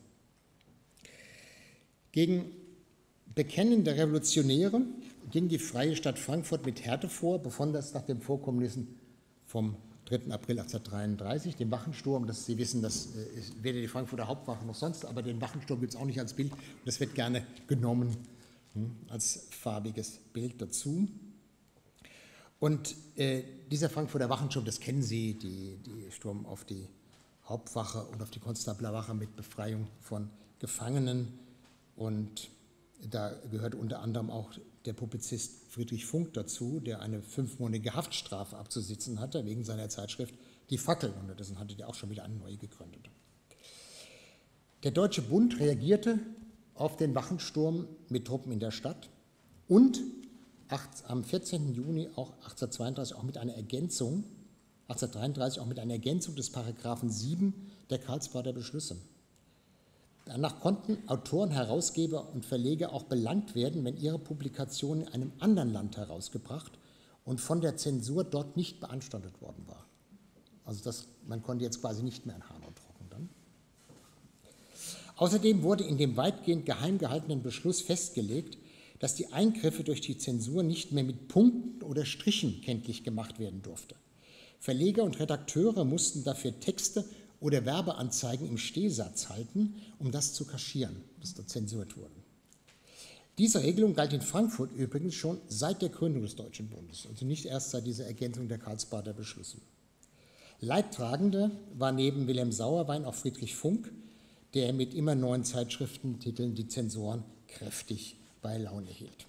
Gegen bekennende Revolutionäre ging die Freie Stadt Frankfurt mit Härte vor, besonders nach den Vorkommnissen vom dritten April achtzehnhundertdreiunddreißig, dem Wachensturm. Das, Sie wissen, das ist weder die Frankfurter Hauptwache noch sonst, aber den Wachensturm gibt es auch nicht als Bild. Und das wird gerne genommen als farbiges Bild dazu. Und äh, dieser Frankfurter Wachensturm, das kennen Sie, die, die Sturm auf die Hauptwache und auf die Konstablerwache mit Befreiung von Gefangenen. Und da gehört unter anderem auch der Publizist Friedrich Funk dazu, der eine fünfmonatige Haftstrafe abzusitzen hatte wegen seiner Zeitschrift Die Fackel. Unterdessen hatte der auch schon wieder eine neue gegründet. Der Deutsche Bund reagierte auf den Wachensturm mit Truppen in der Stadt und am vierzehnten Juni auch achtzehnhundertzweiunddreißig auch mit einer Ergänzung, achtzehnhundertdreiunddreißig auch mit einer Ergänzung des Paragraphen sieben der Karlsbader Beschlüsse. Danach konnten Autoren, Herausgeber und Verleger auch belangt werden, wenn ihre Publikation in einem anderen Land herausgebracht und von der Zensur dort nicht beanstandet worden war. Also das, man konnte jetzt quasi nicht mehr in Hanau drucken dann. Außerdem wurde in dem weitgehend geheim gehaltenen Beschluss festgelegt, dass die Eingriffe durch die Zensur nicht mehr mit Punkten oder Strichen kenntlich gemacht werden durfte. Verleger und Redakteure mussten dafür Texte oder Werbeanzeigen im Stehsatz halten, um das zu kaschieren, dass da zensiert wurde. Diese Regelung galt in Frankfurt übrigens schon seit der Gründung des Deutschen Bundes, also nicht erst seit dieser Ergänzung der Karlsbader Beschlüsse. Leidtragende war neben Wilhelm Sauerwein auch Friedrich Funk, der mit immer neuen Zeitschriftentiteln die Zensoren kräftig bei Laune hielt.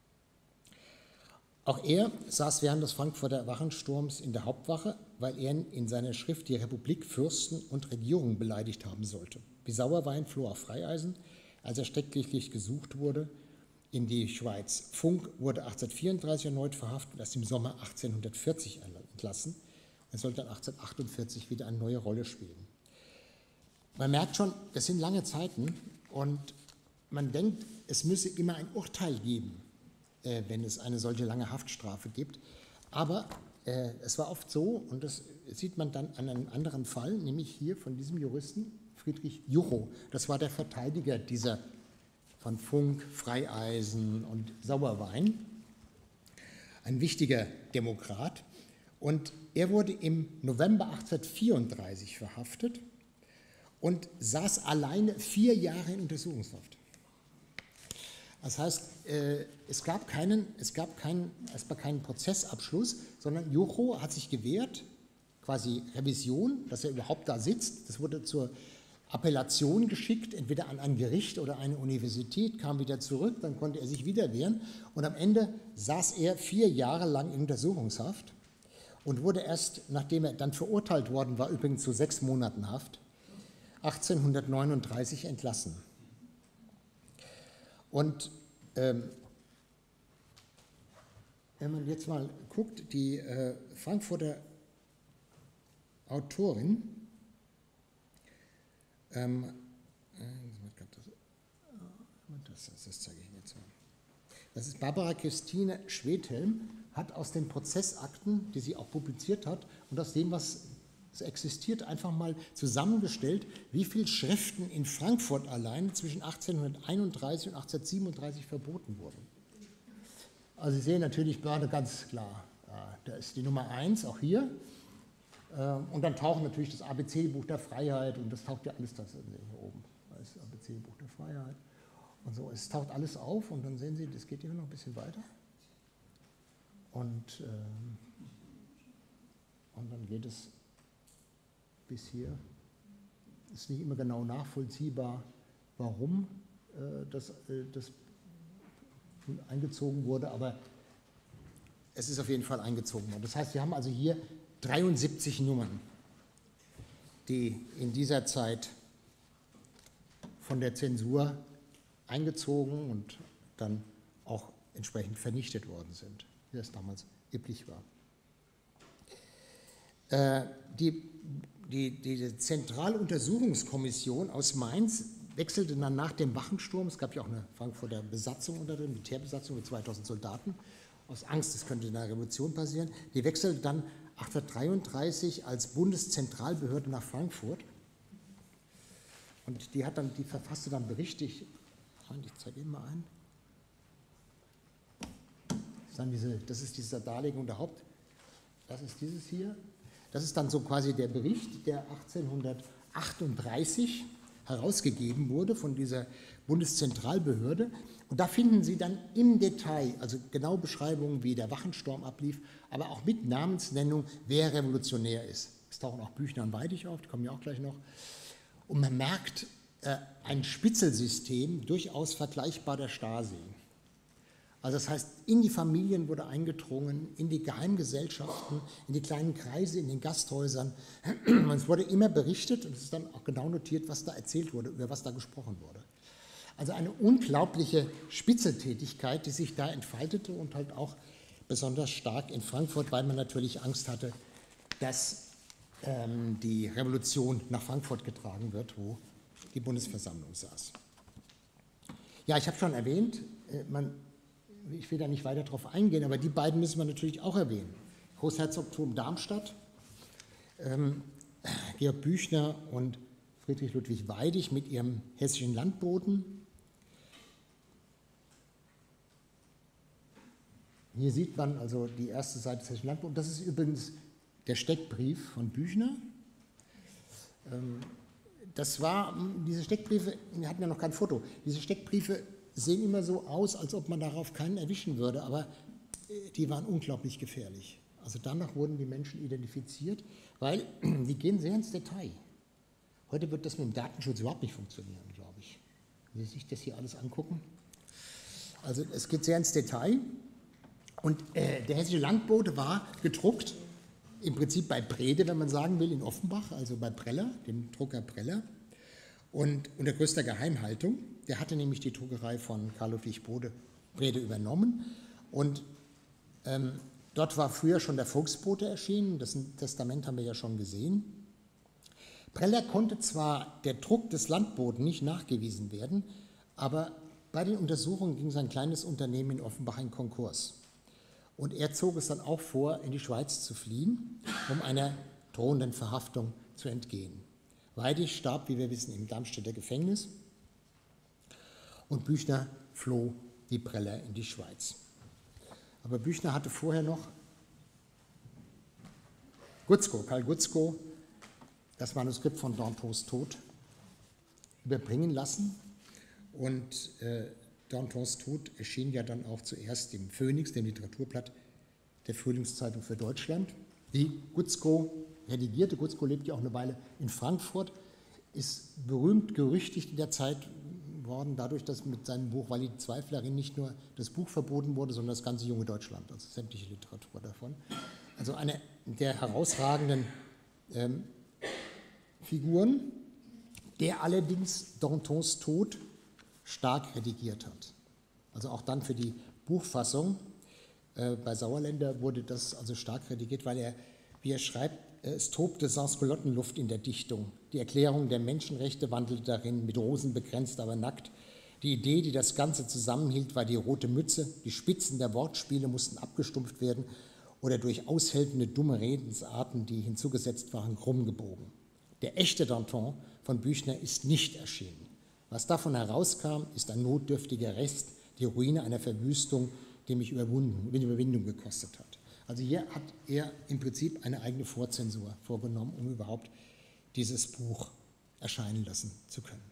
Auch er saß während des Frankfurter Wachensturms in der Hauptwache, weil er in seiner Schrift die Republik, Fürsten und Regierungen beleidigt haben sollte. Wie Sauerwein floh auch Freieisen, als er stecklich gesucht wurde, in die Schweiz. Funk wurde achtzehnhundertvierunddreißig erneut verhaftet und erst im Sommer achtzehnhundertvierzig entlassen. Er sollte dann achtzehnhundertachtundvierzig wieder eine neue Rolle spielen. Man merkt schon, das sind lange Zeiten und man denkt, es müsse immer ein Urteil geben, äh, wenn es eine solche lange Haftstrafe gibt. Aber äh, es war oft so, und das sieht man dann an einem anderen Fall, nämlich hier von diesem Juristen, Friedrich Juchow. Das war der Verteidiger dieser von Funk, Freieisen und Sauerwein, ein wichtiger Demokrat. Und er wurde im November achtzehnhundertvierunddreißig verhaftet und saß alleine vier Jahre in Untersuchungshaft. Das heißt, es gab keinen, es gab keinen, erstmal keinen Prozessabschluss, sondern Juchow hat sich gewehrt quasi Revision, dass er überhaupt da sitzt. Das wurde zur Appellation geschickt, entweder an ein Gericht oder eine Universität, kam wieder zurück, dann konnte er sich wieder wehren und am Ende saß er vier Jahre lang in Untersuchungshaft und wurde erst, nachdem er dann verurteilt worden war, übrigens zu sechs Monaten Haft, achtzehnhundertneununddreißig entlassen. Und ähm, wenn man jetzt mal guckt, die äh, Frankfurter Autorin, ähm, das, das zeige ich Ihnen jetzt mal. Das ist Barbara Christine Schwedhelm, hat aus den Prozessakten, die sie auch publiziert hat, und aus dem, was existiert, einfach mal zusammengestellt, wie viele Schriften in Frankfurt allein zwischen achtzehnhunderteinunddreißig und achtzehnhundertsiebenunddreißig verboten wurden. Also Sie sehen natürlich gerade ganz klar, da ist die Nummer eins, auch hier. Und dann tauchen natürlich das A B C-Buch der Freiheit, und das taucht ja alles das hier oben, das A B C-Buch der Freiheit. Und so, es taucht alles auf und dann sehen Sie, das geht immer noch ein bisschen weiter. Und, ähm, und dann geht es bis hier. Es ist nicht immer genau nachvollziehbar, warum äh, das, äh, das eingezogen wurde, aber es ist auf jeden Fall eingezogen worden. Das heißt, wir haben also hier dreiundsiebzig Nummern, die in dieser Zeit von der Zensur eingezogen und dann auch entsprechend vernichtet worden sind, wie das damals üblich war. Äh, die, die, die Zentraluntersuchungskommission aus Mainz wechselte dann nach dem Wachensturm, es gab ja auch eine Frankfurter Besatzung unter drin, Militärbesatzung mit zweitausend Soldaten, aus Angst, es könnte eine Revolution passieren, die wechselte dann achtzehnhundertdreiunddreißig als Bundeszentralbehörde nach Frankfurt und die, hat dann, die verfasste dann Berichte, ich, ich zeige Ihnen mal ein, das ist, dann diese, das ist diese Darlegung der Haupt, das ist dieses hier, das ist dann so quasi der Bericht, der achtzehnhundertachtunddreißig herausgegeben wurde von dieser Bundeszentralbehörde. Und da finden Sie dann im Detail, also genau Beschreibungen, wie der Wachensturm ablief, aber auch mit Namensnennung, wer revolutionär ist. Es tauchen auch Büchner und Weidig auf, die kommen ja auch gleich noch. Und man merkt äh, ein Spitzelsystem, durchaus vergleichbar der Stasi. Also das heißt, in die Familien wurde eingedrungen, in die Geheimgesellschaften, in die kleinen Kreise, in den Gasthäusern. Es wurde immer berichtet und es ist dann auch genau notiert, was da erzählt wurde, über was da gesprochen wurde. Also eine unglaubliche Spitzeltätigkeit, die sich da entfaltete und halt auch besonders stark in Frankfurt, weil man natürlich Angst hatte, dass ähm, die Revolution nach Frankfurt getragen wird, wo die Bundesversammlung saß. Ja, ich habe schon erwähnt, äh, man ich will da nicht weiter darauf eingehen, aber die beiden müssen wir natürlich auch erwähnen. Großherzogtum Darmstadt, ähm, Georg Büchner und Friedrich Ludwig Weidig mit ihrem hessischen Landboten. Hier sieht man also die erste Seite des hessischen Landbodens. Das ist übrigens der Steckbrief von Büchner. Ähm, das war, diese Steckbriefe, wir hatten ja noch kein Foto, diese Steckbriefe sehen immer so aus, als ob man darauf keinen erwischen würde, aber die waren unglaublich gefährlich. Also danach wurden die Menschen identifiziert, weil die gehen sehr ins Detail. Heute wird das mit dem Datenschutz überhaupt nicht funktionieren, glaube ich. Wenn Sie sich das hier alles angucken. Also es geht sehr ins Detail. Und äh, der hessische Landbote war gedruckt, im Prinzip bei Brede, wenn man sagen will, in Offenbach, also bei Preller, dem Drucker Preller. Und unter größter Geheimhaltung. Der hatte nämlich die Druckerei von Karl Ludwig Brede übernommen. Und ähm, dort war früher schon der Volksbote erschienen. Das Testament haben wir ja schon gesehen. Preller konnte zwar der Druck des Landboten nicht nachgewiesen werden, aber bei den Untersuchungen ging sein kleines Unternehmen in Offenbach in Konkurs. Und er zog es dann auch vor, in die Schweiz zu fliehen, um einer drohenden Verhaftung zu entgehen. Weidig starb, wie wir wissen, im Darmstädter Gefängnis und Büchner floh wie Preller in die Schweiz. Aber Büchner hatte vorher noch Gutzkow, Karl Gutzkow, das Manuskript von Dantons Tod überbringen lassen. Und äh, Dantons Tod erschien ja dann auch zuerst im Phoenix, dem Literaturblatt der Frühlingszeitung für Deutschland, wie Gutzkow redigierte. Gutzkow lebt ja auch eine Weile in Frankfurt, ist berühmt gerüchtigt in der Zeit worden, dadurch, dass mit seinem Buch Walli die Zweiflerin nicht nur das Buch verboten wurde, sondern das ganze junge Deutschland, also sämtliche Literatur davon. Also eine der herausragenden ähm, Figuren, der allerdings Dantons Tod stark redigiert hat. Also auch dann für die Buchfassung äh, bei Sauerländer wurde das also stark redigiert, weil er, wie er schreibt, es tobte Sansculottenluft in der Dichtung. Die Erklärung der Menschenrechte wandelte darin, mit Rosen begrenzt, aber nackt. Die Idee, die das Ganze zusammenhielt, war die rote Mütze. Die Spitzen der Wortspiele mussten abgestumpft werden oder durch aushältende dumme Redensarten, die hinzugesetzt waren, krumm gebogen. Der echte Danton von Büchner ist nicht erschienen. Was davon herauskam, ist ein notdürftiger Rest, die Ruine einer Verwüstung, die mich Überwindung gekostet hat. Also hier hat er im Prinzip eine eigene Vorzensur vorgenommen, um überhaupt dieses Buch erscheinen lassen zu können.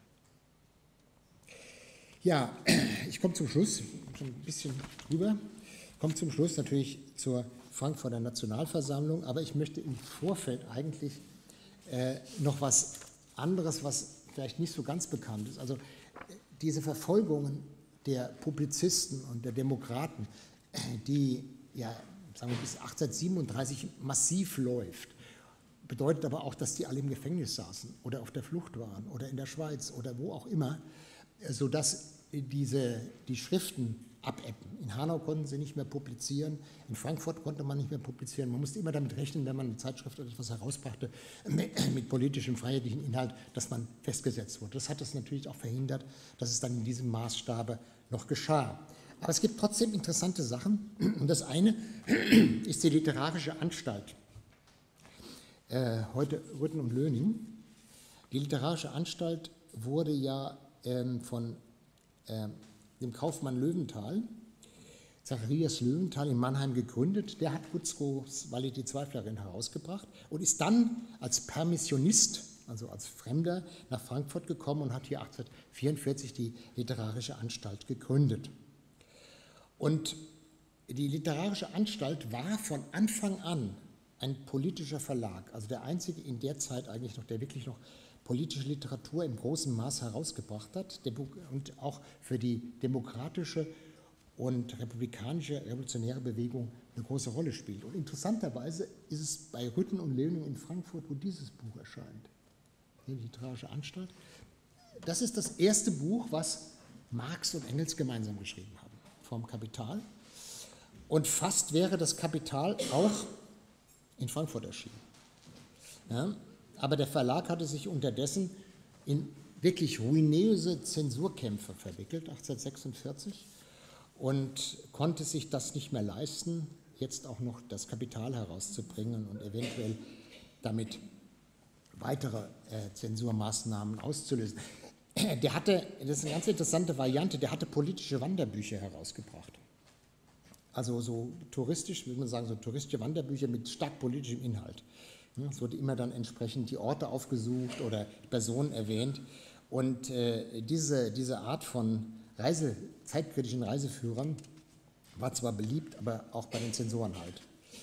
Ja, ich komme zum Schluss, schon ein bisschen drüber, ich komme zum Schluss natürlich zur Frankfurter Nationalversammlung, aber ich möchte im Vorfeld eigentlich äh, noch was anderes, was vielleicht nicht so ganz bekannt ist. Also diese Verfolgungen der Publizisten und der Demokraten, die ja sagen wir, bis achtzehnhundertsiebenunddreißig massiv läuft, bedeutet aber auch, dass die alle im Gefängnis saßen oder auf der Flucht waren oder in der Schweiz oder wo auch immer, sodass diese, die Schriften abebben. In Hanau konnten sie nicht mehr publizieren, in Frankfurt konnte man nicht mehr publizieren. Man musste immer damit rechnen, wenn man eine Zeitschrift oder etwas herausbrachte, mit politischem, freiheitlichem Inhalt, dass man festgesetzt wurde. Das hat es natürlich auch verhindert, dass es dann in diesem Maßstabe noch geschah. Aber es gibt trotzdem interessante Sachen. Und das eine ist die Literarische Anstalt, äh, heute Rütten und Löning. Die Literarische Anstalt wurde ja ähm, von ähm, dem Kaufmann Löwenthal, Zacharias Löwenthal in Mannheim gegründet. Der hat Gutzkows Walli die Zweiflerin herausgebracht und ist dann als Permissionist, also als Fremder, nach Frankfurt gekommen und hat hier achtzehnhundertvierundvierzig die Literarische Anstalt gegründet. Und die Literarische Anstalt war von Anfang an ein politischer Verlag, also der einzige in der Zeit eigentlich noch, der wirklich noch politische Literatur im großen Maß herausgebracht hat und auch für die demokratische und republikanische revolutionäre Bewegung eine große Rolle spielt. Und interessanterweise ist es bei Rütten und Löning in Frankfurt, wo dieses Buch erscheint, die Literarische Anstalt. Das ist das erste Buch, was Marx und Engels gemeinsam geschrieben haben, vom Kapital. Und fast wäre das Kapital auch in Frankfurt erschienen. Ja, aber der Verlag hatte sich unterdessen in wirklich ruinöse Zensurkämpfe verwickelt, achtzehnhundertsechsundvierzig, und konnte sich das nicht mehr leisten, jetzt auch noch das Kapital herauszubringen und eventuell damit weitere äh, Zensurmaßnahmen auszulösen. Der hatte, das ist eine ganz interessante Variante, der hatte politische Wanderbücher herausgebracht. Also so touristisch, würde man sagen, so touristische Wanderbücher mit stark politischem Inhalt. Es wurde immer dann entsprechend die Orte aufgesucht oder Personen erwähnt. Und äh, diese, diese Art von Reise, zeitkritischen Reiseführern war zwar beliebt, aber auch bei den Zensoren halt.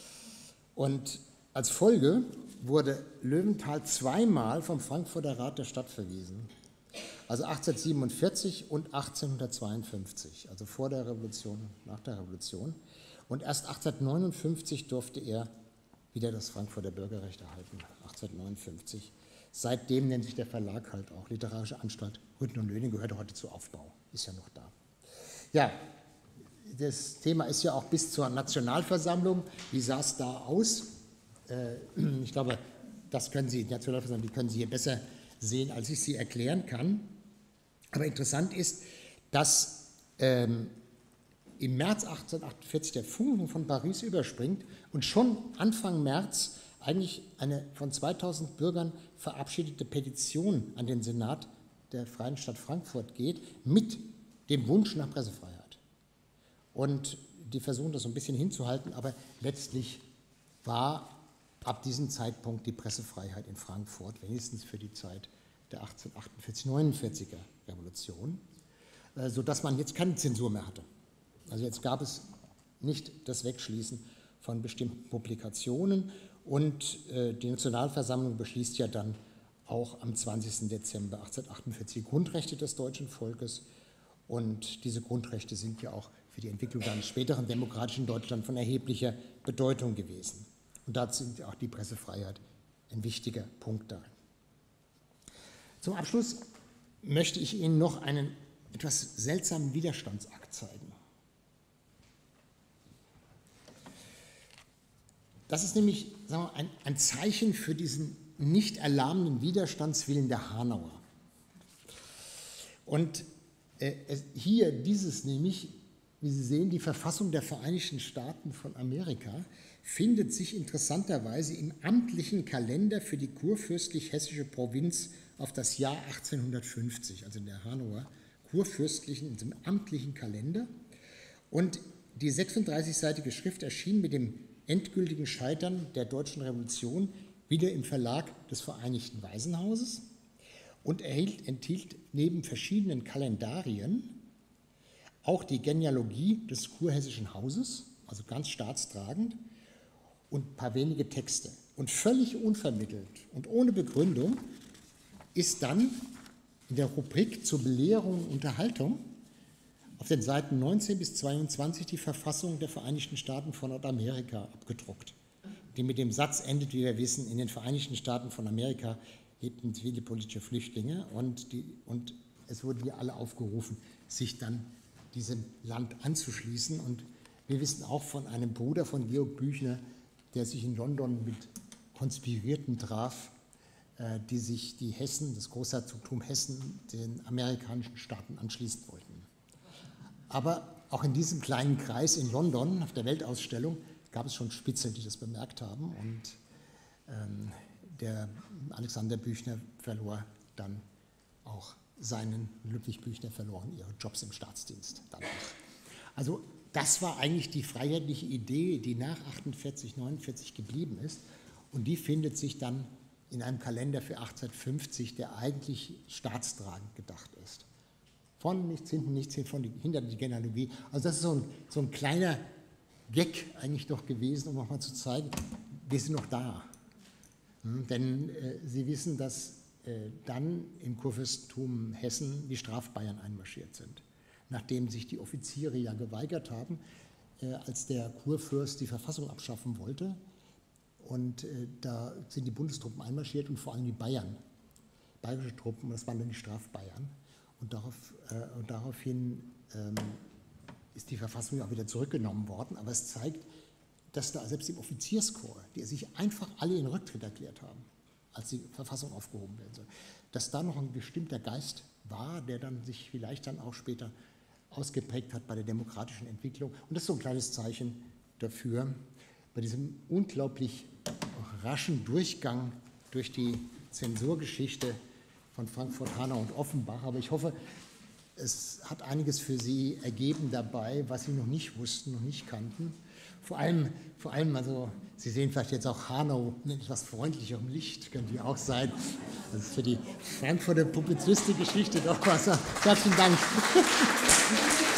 Und als Folge wurde Löwenthal zweimal vom Frankfurter Rat der Stadt verwiesen. Also achtzehnhundertsiebenundvierzig und achtzehnhundertzweiundfünfzig, also vor der Revolution, nach der Revolution. Und erst achtzehnhundertneunundfünfzig durfte er wieder das Frankfurter Bürgerrecht erhalten, achtzehnhundertneunundfünfzig. Seitdem nennt sich der Verlag halt auch Literarische Anstalt Rütten und Löning, gehört heute zu Aufbau, ist ja noch da. Ja, das Thema ist ja auch bis zur Nationalversammlung. Wie sah es da aus? Ich glaube, das können Sie, die Nationalversammlung, die können Sie hier besser sehen, als ich sie erklären kann. Aber interessant ist, dass ähm, im März achtzehnhundertachtundvierzig der Funken von Paris überspringt und schon Anfang März eigentlich eine von zweitausend Bürgern verabschiedete Petition an den Senat der Freien Stadt Frankfurt geht, mit dem Wunsch nach Pressefreiheit. Und die versuchen das so ein bisschen hinzuhalten, aber letztlich war ab diesem Zeitpunkt die Pressefreiheit in Frankfurt, wenigstens für die Zeit der achtzehnhundertachtundvierzig neunundvierziger Revolution, sodass man jetzt keine Zensur mehr hatte. Also jetzt gab es nicht das Wegschließen von bestimmten Publikationen Und äh, die Nationalversammlung beschließt ja dann auch am zwanzigsten Dezember achtzehnhundertachtundvierzig die Grundrechte des deutschen Volkes. Und diese Grundrechte sind ja auch für die Entwicklung eines späteren demokratischen Deutschland von erheblicher Bedeutung gewesen. Und dazu sind auch die Pressefreiheit ein wichtiger Punkt darin. Zum Abschluss möchte ich Ihnen noch einen etwas seltsamen Widerstandsakt zeigen. Das ist nämlich, sagen wir, ein, ein Zeichen für diesen nicht erlahmenden Widerstandswillen der Hanauer. Und äh, hier dieses nämlich, wie Sie sehen, die Verfassung der Vereinigten Staaten von Amerika findet sich interessanterweise im amtlichen Kalender für die kurfürstlich-hessische Provinz auf das Jahr achtzehnhundertfünfzig, also in der Hanauer kurfürstlichen, in diesem amtlichen Kalender. Und die sechsunddreißigseitige Schrift erschien mit dem endgültigen Scheitern der Deutschen Revolution wieder im Verlag des Vereinigten Waisenhauses und erhielt, enthielt neben verschiedenen Kalendarien auch die Genealogie des kurhessischen Hauses, also ganz staatstragend, und ein paar wenige Texte. Und völlig unvermittelt und ohne Begründung ist dann in der Rubrik zur Belehrung und Unterhaltung auf den Seiten neunzehn bis zweiundzwanzig die Verfassung der Vereinigten Staaten von Nordamerika abgedruckt, die mit dem Satz endet, wie wir wissen: In den Vereinigten Staaten von Amerika lebten viele politische Flüchtlinge, und, die, und es wurden hier alle aufgerufen, sich dann diesem Land anzuschließen. Und wir wissen auch von einem Bruder von Georg Büchner, der sich in London mit Konspirierten traf, äh, die sich die Hessen, das Großherzogtum Hessen, den amerikanischen Staaten anschließen wollten. Aber auch in diesem kleinen Kreis in London, auf der Weltausstellung, gab es schon Spitzel, die das bemerkt haben. Und ähm, der Alexander Büchner verlor dann auch seinen, Ludwig Büchner verloren ihre Jobs im Staatsdienst danach. Also das war eigentlich die freiheitliche Idee, die nach achtundvierzig, neunundvierzig geblieben ist. Und die findet sich dann in einem Kalender für achtzehnhundertfünfzig, der eigentlich staatstragend gedacht ist. Vorne nichts, hinten nichts, hinter die Genealogie. Also das ist so ein, so ein kleiner Gag eigentlich doch gewesen, um nochmal zu zeigen, wir sind noch da. Hm, denn äh, Sie wissen, dass äh, dann im Kurfürstentum Hessen die Strafbayern einmarschiert sind, nachdem sich die Offiziere ja geweigert haben, äh, als der Kurfürst die Verfassung abschaffen wollte. Und äh, da sind die Bundestruppen einmarschiert und vor allem die Bayern, bayerische Truppen, das waren dann die Strafbayern. Und, darauf, äh, und daraufhin ähm, ist die Verfassung auch wieder zurückgenommen worden. Aber es zeigt, dass da selbst im Offizierskorps, die sich einfach alle in Rücktritt erklärt haben, als die Verfassung aufgehoben werden soll, dass da noch ein bestimmter Geist war, der dann sich vielleicht dann auch später ausgeprägt hat bei der demokratischen Entwicklung. Und das ist so ein kleines Zeichen dafür, bei diesem unglaublich raschen Durchgang durch die Zensurgeschichte von Frankfurt, Hanau und Offenbach. Aber ich hoffe, es hat einiges für Sie ergeben dabei, was Sie noch nicht wussten, noch nicht kannten. Vor allem, vor allem also, Sie sehen vielleicht jetzt auch Hanau in etwas freundlicherem Licht, könnte die auch sein. Das ist für die Frankfurter Publizistikgeschichte doch was. Herzlichen Dank.